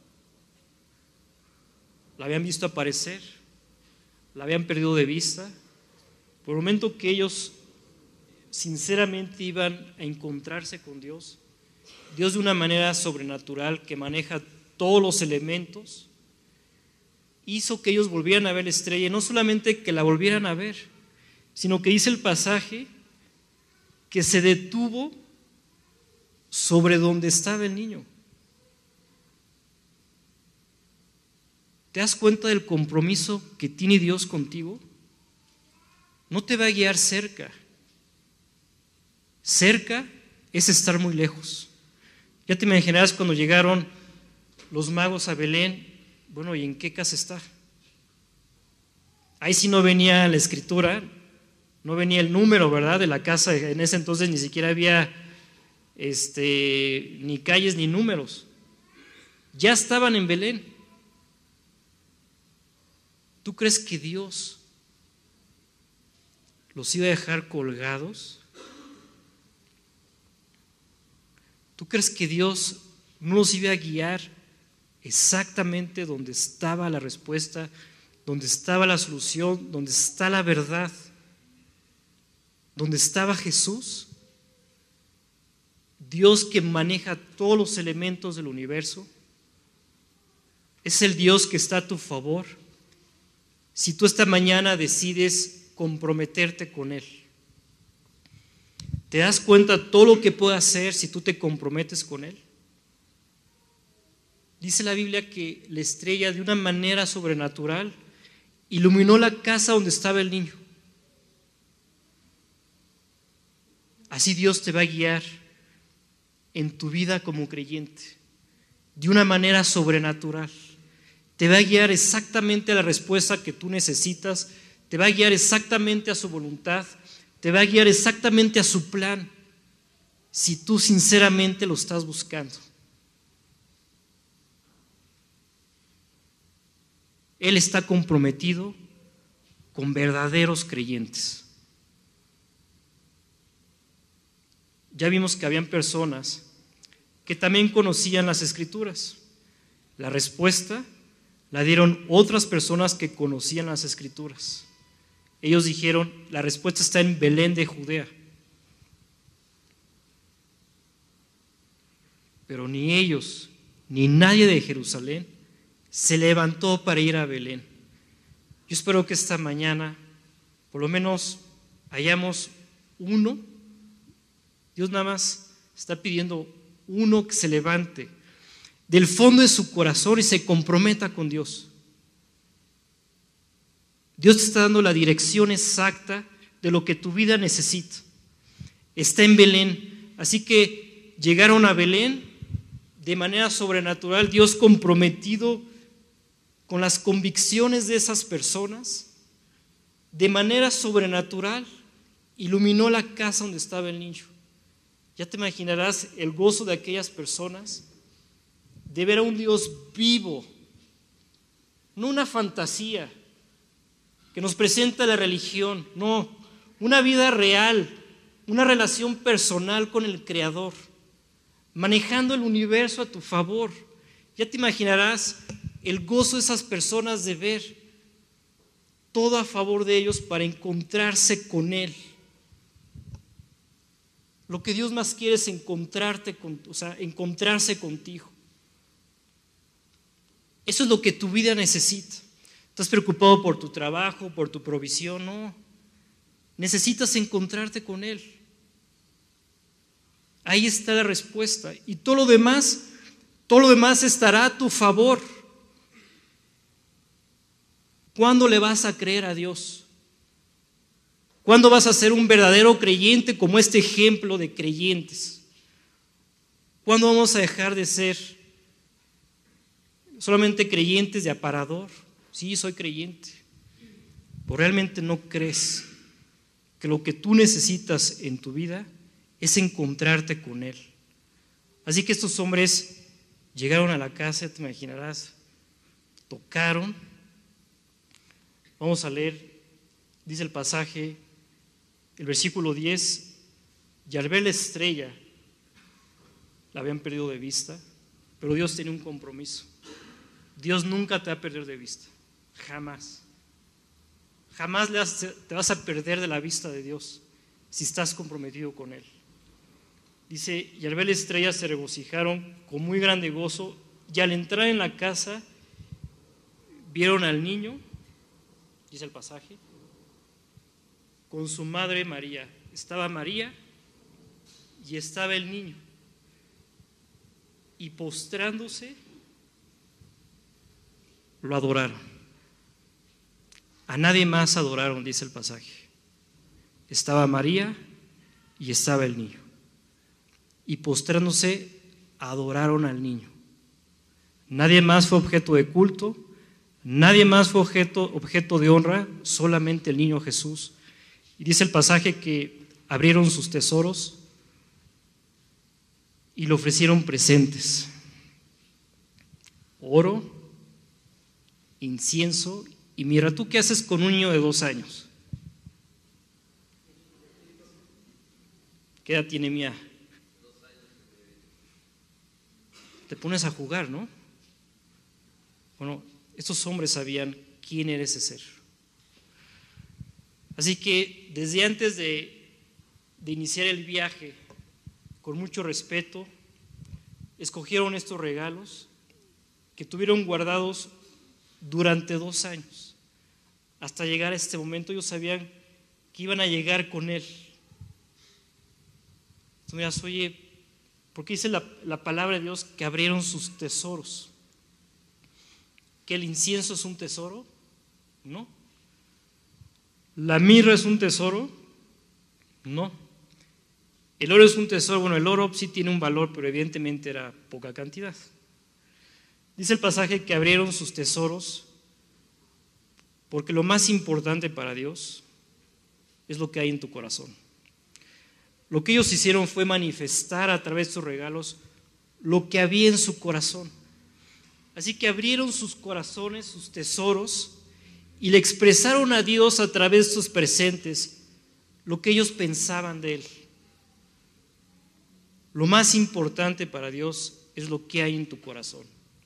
Speaker 1: La habían visto aparecer, la habían perdido de vista. Por el momento que ellos sinceramente iban a encontrarse con Dios, Dios de una manera sobrenatural que maneja todos los elementos, hizo que ellos volvieran a ver la estrella, y no solamente que la volvieran a ver, sino que dice el pasaje que se detuvo sobre donde estaba el niño. ¿Te das cuenta del compromiso que tiene Dios contigo? no te va a guiar cerca. Cerca es estar muy lejos. Ya te imaginarás cuando llegaron los magos a Belén, bueno, ¿y en qué casa está? Ahí sí no venía la escritura, no venía el número, ¿verdad?, de la casa. En ese entonces ni siquiera había este, ni calles ni números. Ya estaban en Belén. ¿Tú crees que Dios los iba a dejar colgados? ¿Tú crees que Dios no los iba a guiar exactamente donde estaba la respuesta, donde estaba la solución, donde está la verdad, donde estaba Jesús? Dios que maneja todos los elementos del universo, es el Dios que está a tu favor. Si tú esta mañana decides comprometerte con Él, ¿te das cuenta todo lo que puede hacer si tú te comprometes con Él? Dice la Biblia que la estrella, de una manera sobrenatural, iluminó la casa donde estaba el niño. Así Dios te va a guiar en tu vida como creyente, de una manera sobrenatural. Te va a guiar exactamente a la respuesta que tú necesitas, te va a guiar exactamente a su voluntad, te va a guiar exactamente a su plan, si tú sinceramente lo estás buscando. Él está comprometido con verdaderos creyentes. Ya vimos que habían personas que también conocían las Escrituras. La respuesta la dieron otras personas que conocían las Escrituras. Ellos dijeron, la respuesta está en Belén de Judea. Pero ni ellos, ni nadie de Jerusalén se levantó para ir a Belén. Yo espero que esta mañana, por lo menos, hayamos uno. Dios nada más está pidiendo uno que se levante del fondo de su corazón y se comprometa con Dios. Dios te está dando la dirección exacta de lo que tu vida necesita. Está en Belén. Así que llegaron a Belén de manera sobrenatural, Dios comprometido con las convicciones de esas personas, de manera sobrenatural, iluminó la casa donde estaba el niño. Ya te imaginarás el gozo de aquellas personas de ver a un Dios vivo, no una fantasía que nos presenta la religión, no, una vida real, una relación personal con el Creador, manejando el universo a tu favor. Ya te imaginarás el gozo de esas personas de ver todo a favor de ellos para encontrarse con Él. Lo que Dios más quiere es encontrarte con, o sea, encontrarse contigo. Eso es lo que tu vida necesita. ¿Estás preocupado por tu trabajo, por tu provisión? No. Necesitas encontrarte con Él. Ahí está la respuesta. Y todo lo demás, todo lo demás estará a tu favor. ¿Cuándo le vas a creer a Dios? ¿Cuándo vas a ser un verdadero creyente como este ejemplo de creyentes? ¿Cuándo vamos a dejar de ser solamente creyentes de aparador? Sí, soy creyente. ¿O realmente no crees que lo que tú necesitas en tu vida es encontrarte con Él? Así que estos hombres llegaron a la casa, te imaginarás, tocaron. Vamos a leer, dice el pasaje, el versículo diez, y al ver la estrella, la habían perdido de vista, pero Dios tenía un compromiso. Dios nunca te va a perder de vista, jamás. Jamás te vas a perder de la vista de Dios si estás comprometido con Él. Dice, y al ver la estrella se regocijaron con muy grande gozo, y al entrar en la casa vieron al niño, dice el pasaje, con su madre María. Estaba María y estaba el niño. Y postrándose, lo adoraron. A nadie más adoraron, dice el pasaje. estaba María y estaba el niño. Y postrándose, adoraron al niño. Nadie más fue objeto de culto, nadie más fue objeto, objeto de honra, solamente el niño Jesús. Y dice el pasaje que abrieron sus tesoros y le ofrecieron presentes: oro, incienso y mirra. ¿Tú qué haces con un niño de dos años? ¿Qué edad tiene Mía? Te pones a jugar, ¿no? Bueno, estos hombres sabían quién era ese ser. Así que desde antes de, de iniciar el viaje, con mucho respeto, escogieron estos regalos que tuvieron guardados durante dos años. Hasta llegar a este momento, ellos sabían que iban a llegar con él. Tú miras, oye, porque dice la, la palabra de Dios que abrieron sus tesoros. ¿Que el incienso es un tesoro? No. ¿La mirra es un tesoro? No. ¿El oro es un tesoro? Bueno, el oro sí tiene un valor, pero evidentemente era poca cantidad. Dice el pasaje que abrieron sus tesoros porque lo más importante para Dios es lo que hay en tu corazón. Lo que ellos hicieron fue manifestar a través de sus regalos lo que había en su corazón. Así que abrieron sus corazones, sus tesoros, y le expresaron a Dios a través de sus presentes lo que ellos pensaban de Él. Lo más importante para Dios es lo que hay en tu corazón.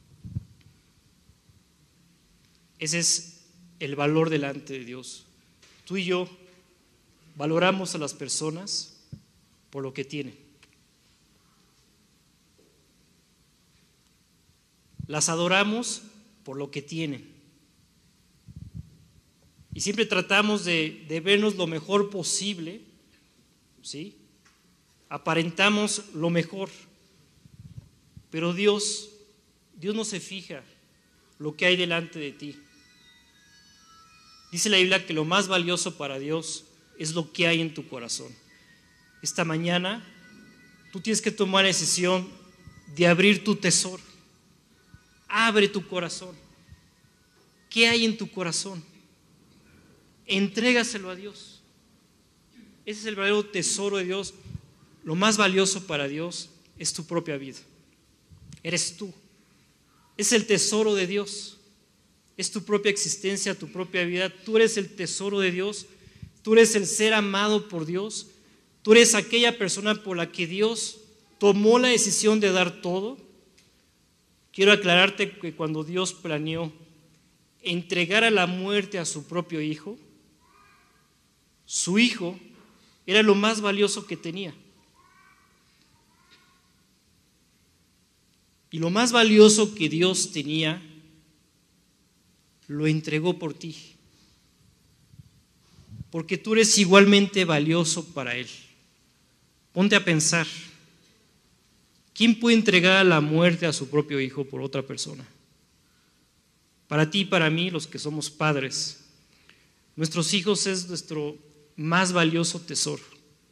Speaker 1: Ese es el valor delante de Dios. Tú y yo valoramos a las personas por lo que tienen. Las adoramos por lo que tienen. Y siempre tratamos de, de vernos lo mejor posible, ¿sí? Aparentamos lo mejor. Pero Dios, Dios no se fija lo que hay delante de ti. Dice la Biblia que lo más valioso para Dios es lo que hay en tu corazón. Esta mañana tú tienes que tomar la decisión de abrir tu tesoro. Abre tu corazón. ¿Qué hay en tu corazón? Entrégaselo a Dios. Ese es el verdadero tesoro de Dios. Lo más valioso para Dios es tu propia vida. Eres tú. Es el tesoro de Dios. Es tu propia existencia, tu propia vida. Tú eres el tesoro de Dios. Tú eres el ser amado por Dios. Tú eres aquella persona por la que Dios tomó la decisión de dar todo. Quiero aclararte que cuando Dios planeó entregar a la muerte a su propio hijo, su hijo era lo más valioso que tenía. Y lo más valioso que Dios tenía, lo entregó por ti. Porque tú eres igualmente valioso para Él. Ponte a pensar, ¿quién puede entregar a la muerte a su propio hijo por otra persona? Para ti y para mí, los que somos padres, nuestros hijos es nuestro más valioso tesoro.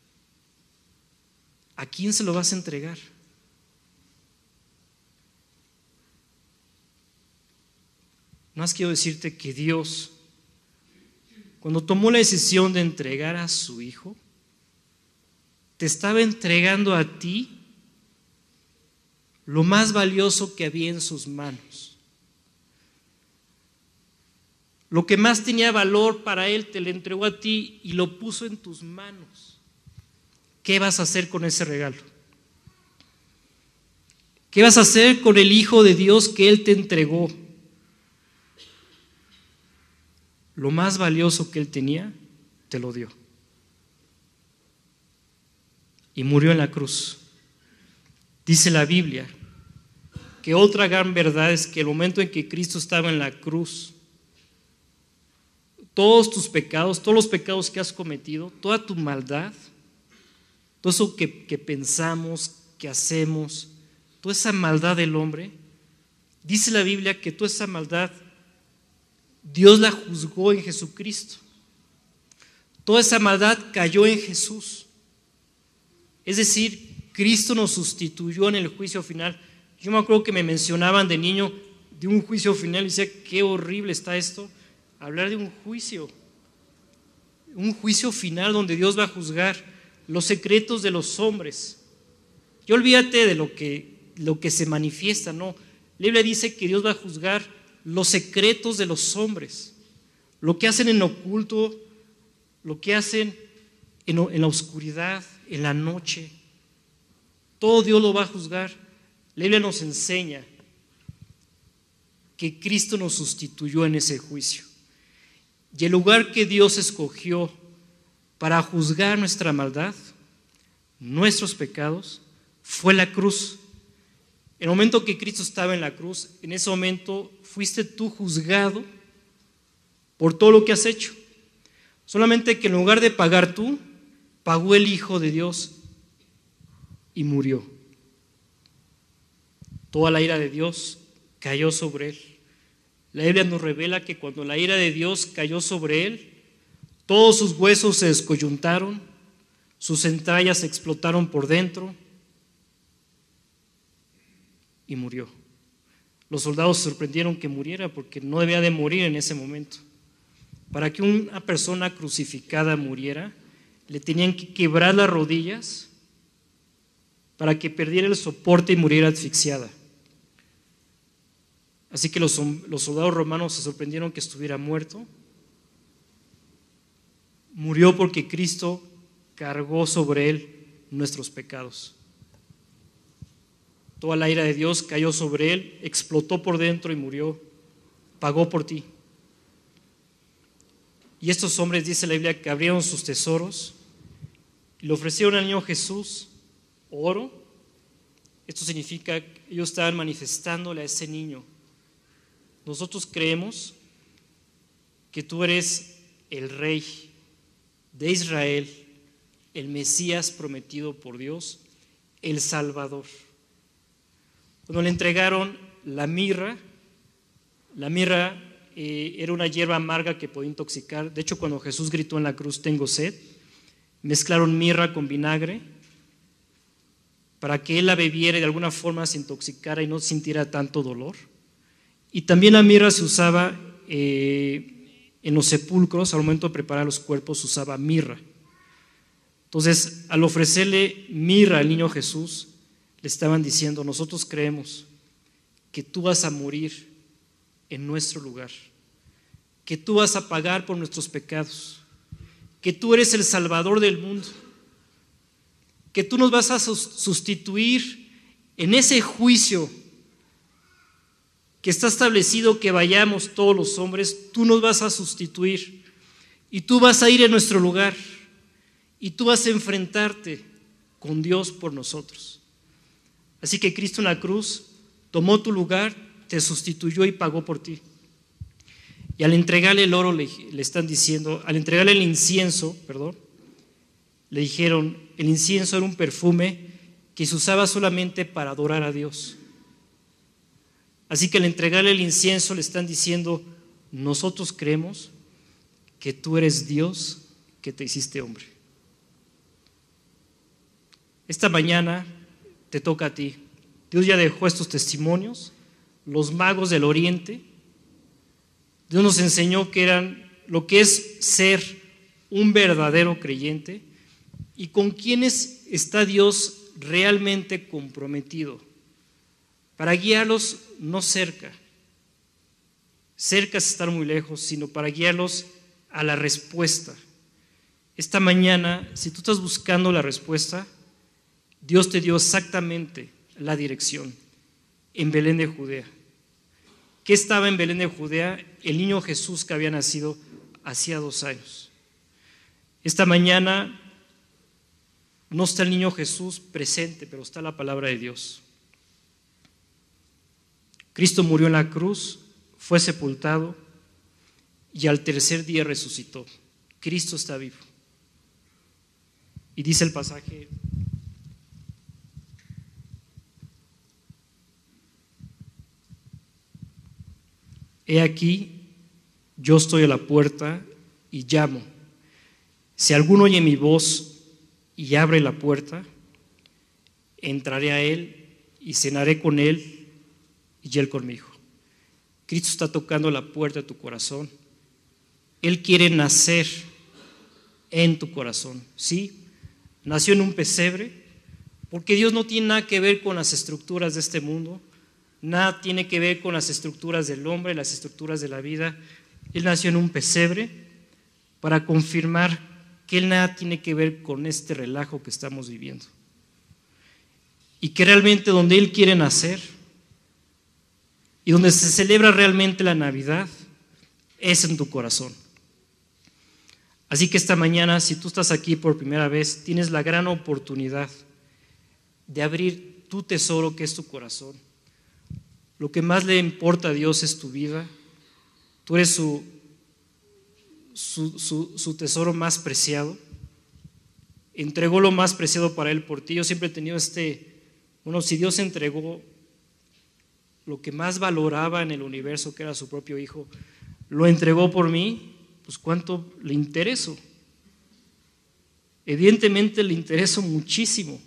Speaker 1: ¿A quién se lo vas a entregar? No más quiero decirte que Dios, cuando tomó la decisión de entregar a su hijo, te estaba entregando a ti lo más valioso que había en sus manos. Lo que más tenía valor para Él te lo entregó a ti y lo puso en tus manos. ¿Qué vas a hacer con ese regalo? ¿Qué vas a hacer con el Hijo de Dios que Él te entregó? Lo más valioso que Él tenía, te lo dio. Y murió en la cruz. Dice la Biblia que otra gran verdad es que el momento en que Cristo estaba en la cruz, todos tus pecados, todos los pecados que has cometido, toda tu maldad, todo eso que, que pensamos, que hacemos, toda esa maldad del hombre, dice la Biblia que toda esa maldad Dios la juzgó en Jesucristo. toda esa maldad cayó en Jesús. Es decir, Cristo nos sustituyó en el juicio final. Yo me acuerdo que me mencionaban de niño de un juicio final y decía, qué horrible está esto, hablar de un juicio, un juicio final donde Dios va a juzgar los secretos de los hombres. Y olvídate de lo que, lo que se manifiesta, no. La Biblia dice que Dios va a juzgar los secretos de los hombres, lo que hacen en oculto, lo que hacen en, en la oscuridad, en la noche. Todo Dios lo va a juzgar. La Biblia nos enseña que Cristo nos sustituyó en ese juicio. Y el lugar que Dios escogió para juzgar nuestra maldad, nuestros pecados, fue la cruz. En el momento que Cristo estaba en la cruz, en ese momento fuiste tú juzgado por todo lo que has hecho. Solamente que en lugar de pagar tú, pagó el Hijo de Dios y murió. Toda la ira de Dios cayó sobre él. La Biblia nos revela que cuando la ira de Dios cayó sobre él, todos sus huesos se descoyuntaron, sus entrañas explotaron por dentro y murió. Los soldados se sorprendieron que muriera porque no debía de morir en ese momento. Para que una persona crucificada muriera, le tenían que quebrar las rodillas para que perdiera el soporte y muriera asfixiada. Así que los, los soldados romanos se sorprendieron que estuviera muerto. Murió porque Cristo cargó sobre él nuestros pecados. Toda la ira de Dios cayó sobre él, explotó por dentro y murió. Pagó por ti. Y estos hombres, dice la Biblia, que abrieron sus tesoros y le ofrecieron al niño Jesús oro. Esto significa que ellos estaban manifestándole a ese niño: nosotros creemos que tú eres el Rey de Israel, el Mesías prometido por Dios, el Salvador. Cuando le entregaron la mirra, la mirra eh, era una hierba amarga que podía intoxicar. De hecho, cuando Jesús gritó en la cruz, tengo sed, mezclaron mirra con vinagre para que él la bebiera y de alguna forma se intoxicara y no sintiera tanto dolor. Y también la mirra se usaba eh, en los sepulcros. Al momento de preparar los cuerpos se usaba mirra. Entonces, al ofrecerle mirra al niño Jesús, le estaban diciendo: nosotros creemos que tú vas a morir en nuestro lugar, que tú vas a pagar por nuestros pecados, que tú eres el Salvador del mundo, que tú nos vas a sustituir en ese juicio que está establecido que vayamos todos los hombres. Tú nos vas a sustituir y tú vas a ir en nuestro lugar y tú vas a enfrentarte con Dios por nosotros. Así que Cristo en la cruz tomó tu lugar, te sustituyó y pagó por ti. Y al entregarle el oro le, le están diciendo, al entregarle el incienso, perdón, le dijeron, el incienso era un perfume que se usaba solamente para adorar a Dios. Así que al entregarle el incienso le están diciendo: nosotros creemos que tú eres Dios, que te hiciste hombre. Esta mañana te toca a ti. Dios ya dejó estos testimonios. Los magos del oriente, Dios nos enseñó que eran lo que es ser un verdadero creyente y con quienes está Dios realmente comprometido para guiarlos, no cerca, cerca es estar muy lejos, sino para guiarlos a la respuesta. Esta mañana, si tú estás buscando la respuesta, Dios te dio exactamente la dirección en Belén de Judea. ¿Qué estaba en Belén de Judea? El niño Jesús que había nacido hacía dos años. Esta mañana no está el niño Jesús presente, pero está la palabra de Dios. Cristo murió en la cruz, fue sepultado y al tercer día resucitó. Cristo está vivo. Y dice el pasaje: he aquí, yo estoy a la puerta y llamo. Si alguno oye mi voz y abre la puerta, entraré a él y cenaré con él y él conmigo. Cristo está tocando la puerta de tu corazón. Él quiere nacer en tu corazón. Sí, nació en un pesebre, porque Dios no tiene nada que ver con las estructuras de este mundo, nada tiene que ver con las estructuras del hombre, las estructuras de la vida. Él nació en un pesebre para confirmar que Él nada tiene que ver con este relajo que estamos viviendo. Y que realmente donde Él quiere nacer y donde se celebra realmente la Navidad es en tu corazón. Así que esta mañana, si tú estás aquí por primera vez, tienes la gran oportunidad de abrir tu tesoro, que es tu corazón. Lo que más le importa a Dios es tu vida. Tú eres su, su, su, su tesoro más preciado. Entregó lo más preciado para Él por ti. Yo siempre he tenido este, bueno, si Dios entregó lo que más valoraba en el universo, que era su propio Hijo, lo entregó por mí, pues ¿cuánto le intereso? Evidentemente le intereso muchísimo.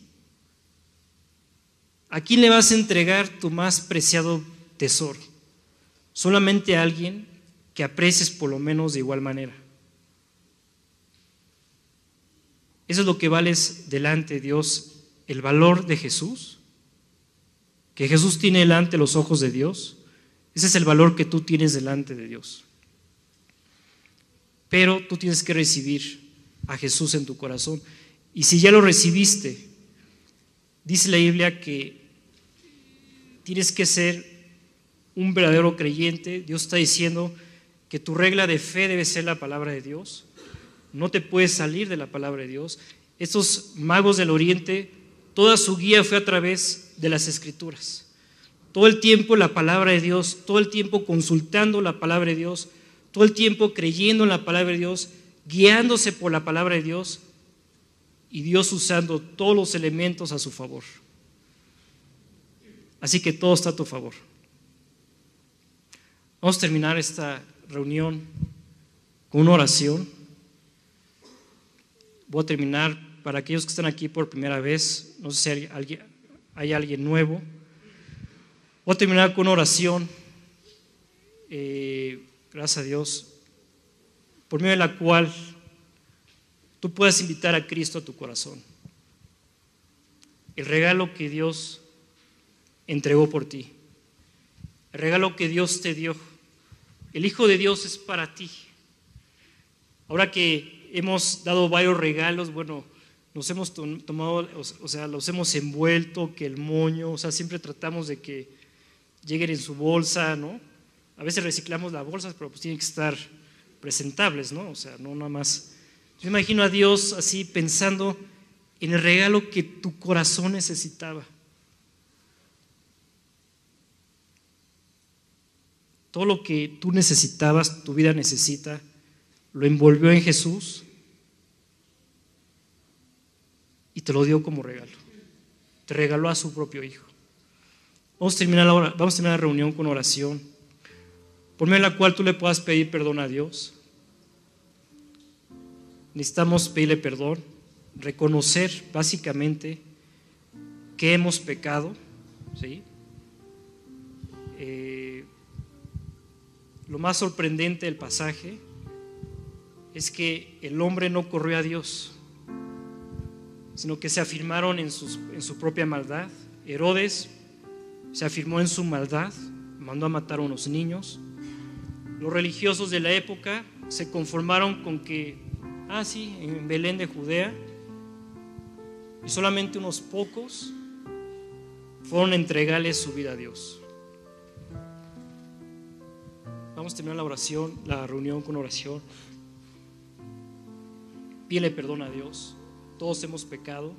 Speaker 1: ¿A quién le vas a entregar tu más preciado tesoro? Solamente a alguien que aprecies por lo menos de igual manera. Eso es lo que vales delante de Dios, el valor de Jesús, que Jesús tiene delante de los ojos de Dios. Ese es el valor que tú tienes delante de Dios. Pero tú tienes que recibir a Jesús en tu corazón. Y si ya lo recibiste, dice la Biblia que tienes que ser un verdadero creyente. Dios está diciendo que tu regla de fe debe ser la palabra de Dios. No te puedes salir de la palabra de Dios. Estos magos del Oriente, toda su guía fue a través de las Escrituras. Todo el tiempo la palabra de Dios, todo el tiempo consultando la palabra de Dios, todo el tiempo creyendo en la palabra de Dios, guiándose por la palabra de Dios, y Dios usando todos los elementos a su favor. Así que todo está a tu favor. Vamos a terminar esta reunión con una oración. Voy a terminar para aquellos que están aquí por primera vez. No sé si hay alguien, hay alguien nuevo. Voy a terminar con una oración. Eh, gracias a Dios, por medio de la cual tú puedas invitar a Cristo a tu corazón. El regalo que Dios entregó por ti. El regalo que Dios te dio. El Hijo de Dios es para ti. Ahora que hemos dado varios regalos, bueno, nos hemos tomado, o sea, los hemos envuelto, que el moño, o sea, siempre tratamos de que lleguen en su bolsa, ¿no? A veces reciclamos las bolsas, pero pues tienen que estar presentables, ¿no? O sea, no nada más. Yo imagino a Dios así pensando en el regalo que tu corazón necesitaba. Todo lo que tú necesitabas, tu vida necesita, lo envolvió en Jesús y te lo dio como regalo. Te regaló a su propio Hijo. Vamos a terminar la, vamos a terminar la reunión con oración, por medio de la cual tú le puedas pedir perdón a Dios. Necesitamos pedirle perdón, reconocer básicamente que hemos pecado, ¿sí? Eh, lo más sorprendente del pasaje es que el hombre no corrió a Dios, sino que se afirmaron en, sus, en su propia maldad. Herodes se afirmó en su maldad, mandó a matar a unos niños. Los religiosos de la época se conformaron con que, ah sí, en Belén de Judea, y solamente unos pocos fueron a entregarle su vida a Dios. Vamos a terminar la oración, la reunión con oración. Pídele perdón a Dios. Todos hemos pecado.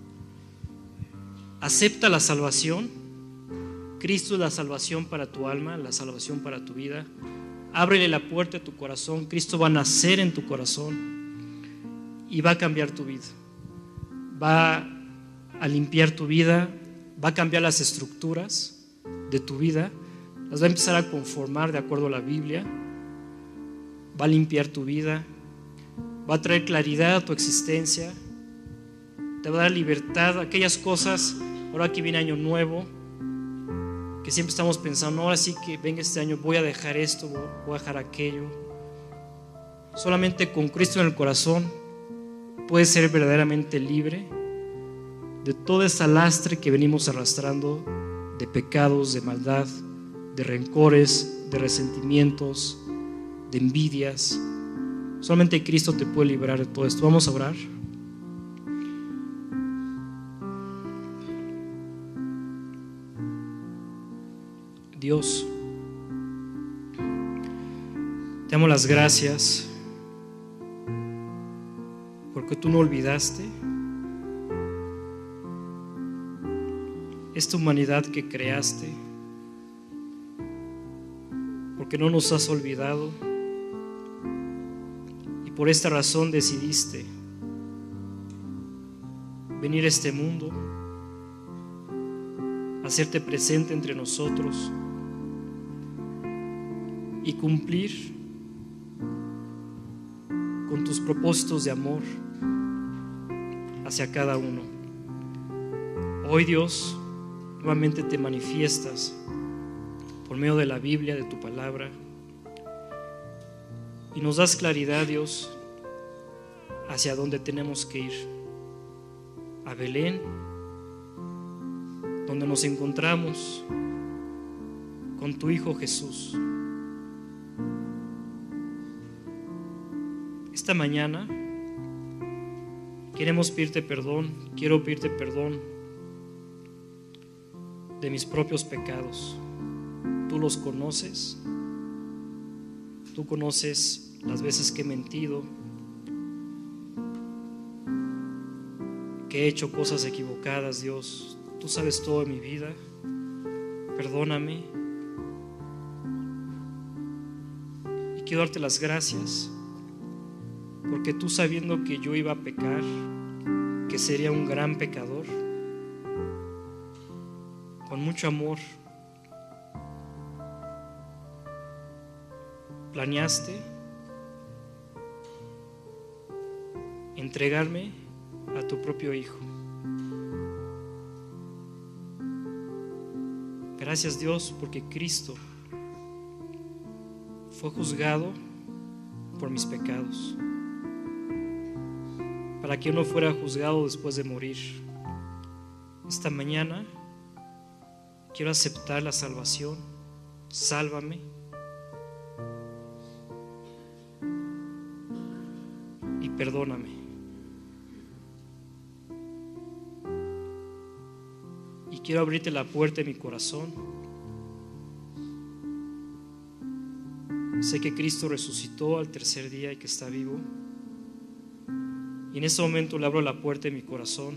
Speaker 1: Acepta la salvación. Cristo es la salvación para tu alma, la salvación para tu vida. Ábrele la puerta de tu corazón. Cristo va a nacer en tu corazón y va a cambiar tu vida. Va a limpiar tu vida, va a cambiar las estructuras de tu vida, las va a empezar a conformar de acuerdo a la Biblia, va a limpiar tu vida, va a traer claridad a tu existencia, te va a dar libertad. Aquellas cosas, ahora que viene año nuevo, que siempre estamos pensando, ahora sí que venga este año, voy a dejar esto, voy a dejar aquello. Solamente con Cristo en el corazón puedes ser verdaderamente libre de toda esa lastre que venimos arrastrando, de pecados, de maldad, de rencores, de resentimientos, de envidias. Solamente Cristo te puede librar de todo esto. Vamos a orar. Dios, te damos las gracias porque tú no olvidaste esta humanidad que creaste, porque no nos has olvidado y por esta razón decidiste venir a este mundo, hacerte presente entre nosotros y cumplir con tus propósitos de amor hacia cada uno. Hoy, Dios, nuevamente te manifiestas por medio de la Biblia, de tu palabra, y nos das claridad, Dios, hacia dónde tenemos que ir. A Belén, donde nos encontramos con tu Hijo Jesús. Esta mañana queremos pedirte perdón, quiero pedirte perdón de mis propios pecados. Tú los conoces, tú conoces las veces que he mentido, que he hecho cosas equivocadas, Dios. Tú sabes todo de mi vida, perdóname. Y quiero darte las gracias porque tú, sabiendo que yo iba a pecar, que sería un gran pecador, con mucho amor planeaste entregarme a tu propio Hijo. Gracias, Dios, porque Cristo fue juzgado por mis pecados, para que yo no fuera juzgado después de morir. Esta mañana quiero aceptar la salvación. Sálvame y perdóname. Y quiero abrirte la puerta de mi corazón. Sé que Cristo resucitó al tercer día y que está vivo. Y en este momento le abro la puerta de mi corazón.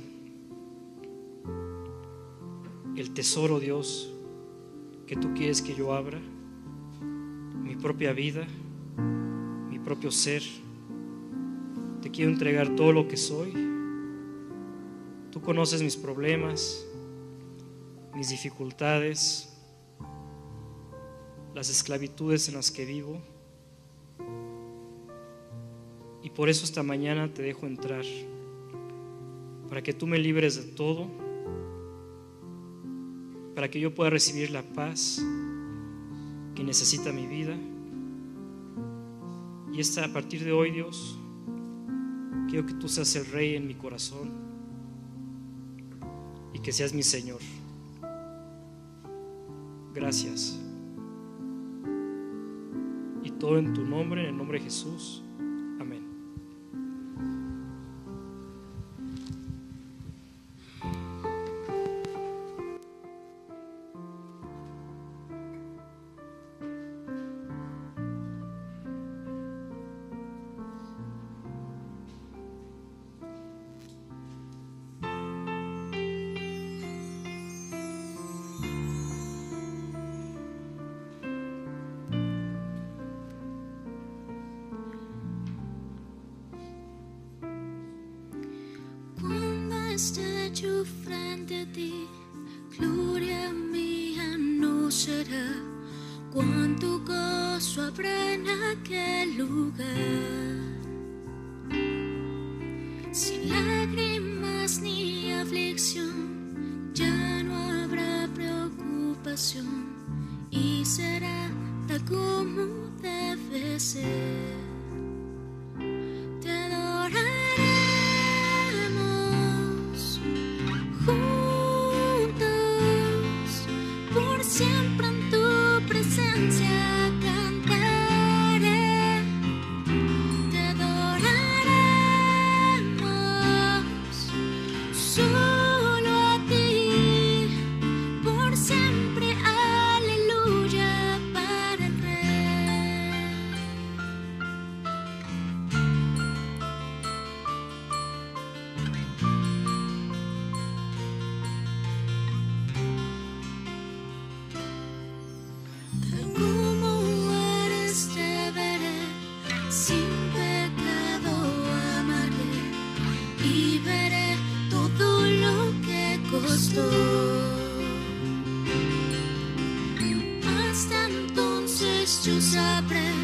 Speaker 1: El tesoro, Dios, que tú quieres que yo abra, mi propia vida, mi propio ser. Te quiero entregar todo lo que soy. Tú conoces mis problemas, mis dificultades, las esclavitudes en las que vivo. Y por eso esta mañana te dejo entrar, para que tú me libres de todo, para que yo pueda recibir la paz que necesita mi vida. Y esta, a partir de hoy, Dios, quiero que tú seas el Rey en mi corazón y que seas mi Señor. Gracias. Y todo en tu nombre, en el nombre de Jesús. Amén.
Speaker 3: Esté yo frente a ti, gloria mía no será. Cuánto gozo habrá en aquel lugar. sin lágrimas ni aflicción, ya no habrá preocupación y será tal como debe ser. Te adoraremos juntos, por siempre en tu presencia cantaré. Te adoraremos solo a ti, por siempre, aleluya, para el Rey. Tal como eres te veré, sin pecado amaré y veré todo lo que costó. Hasta entonces yo sabré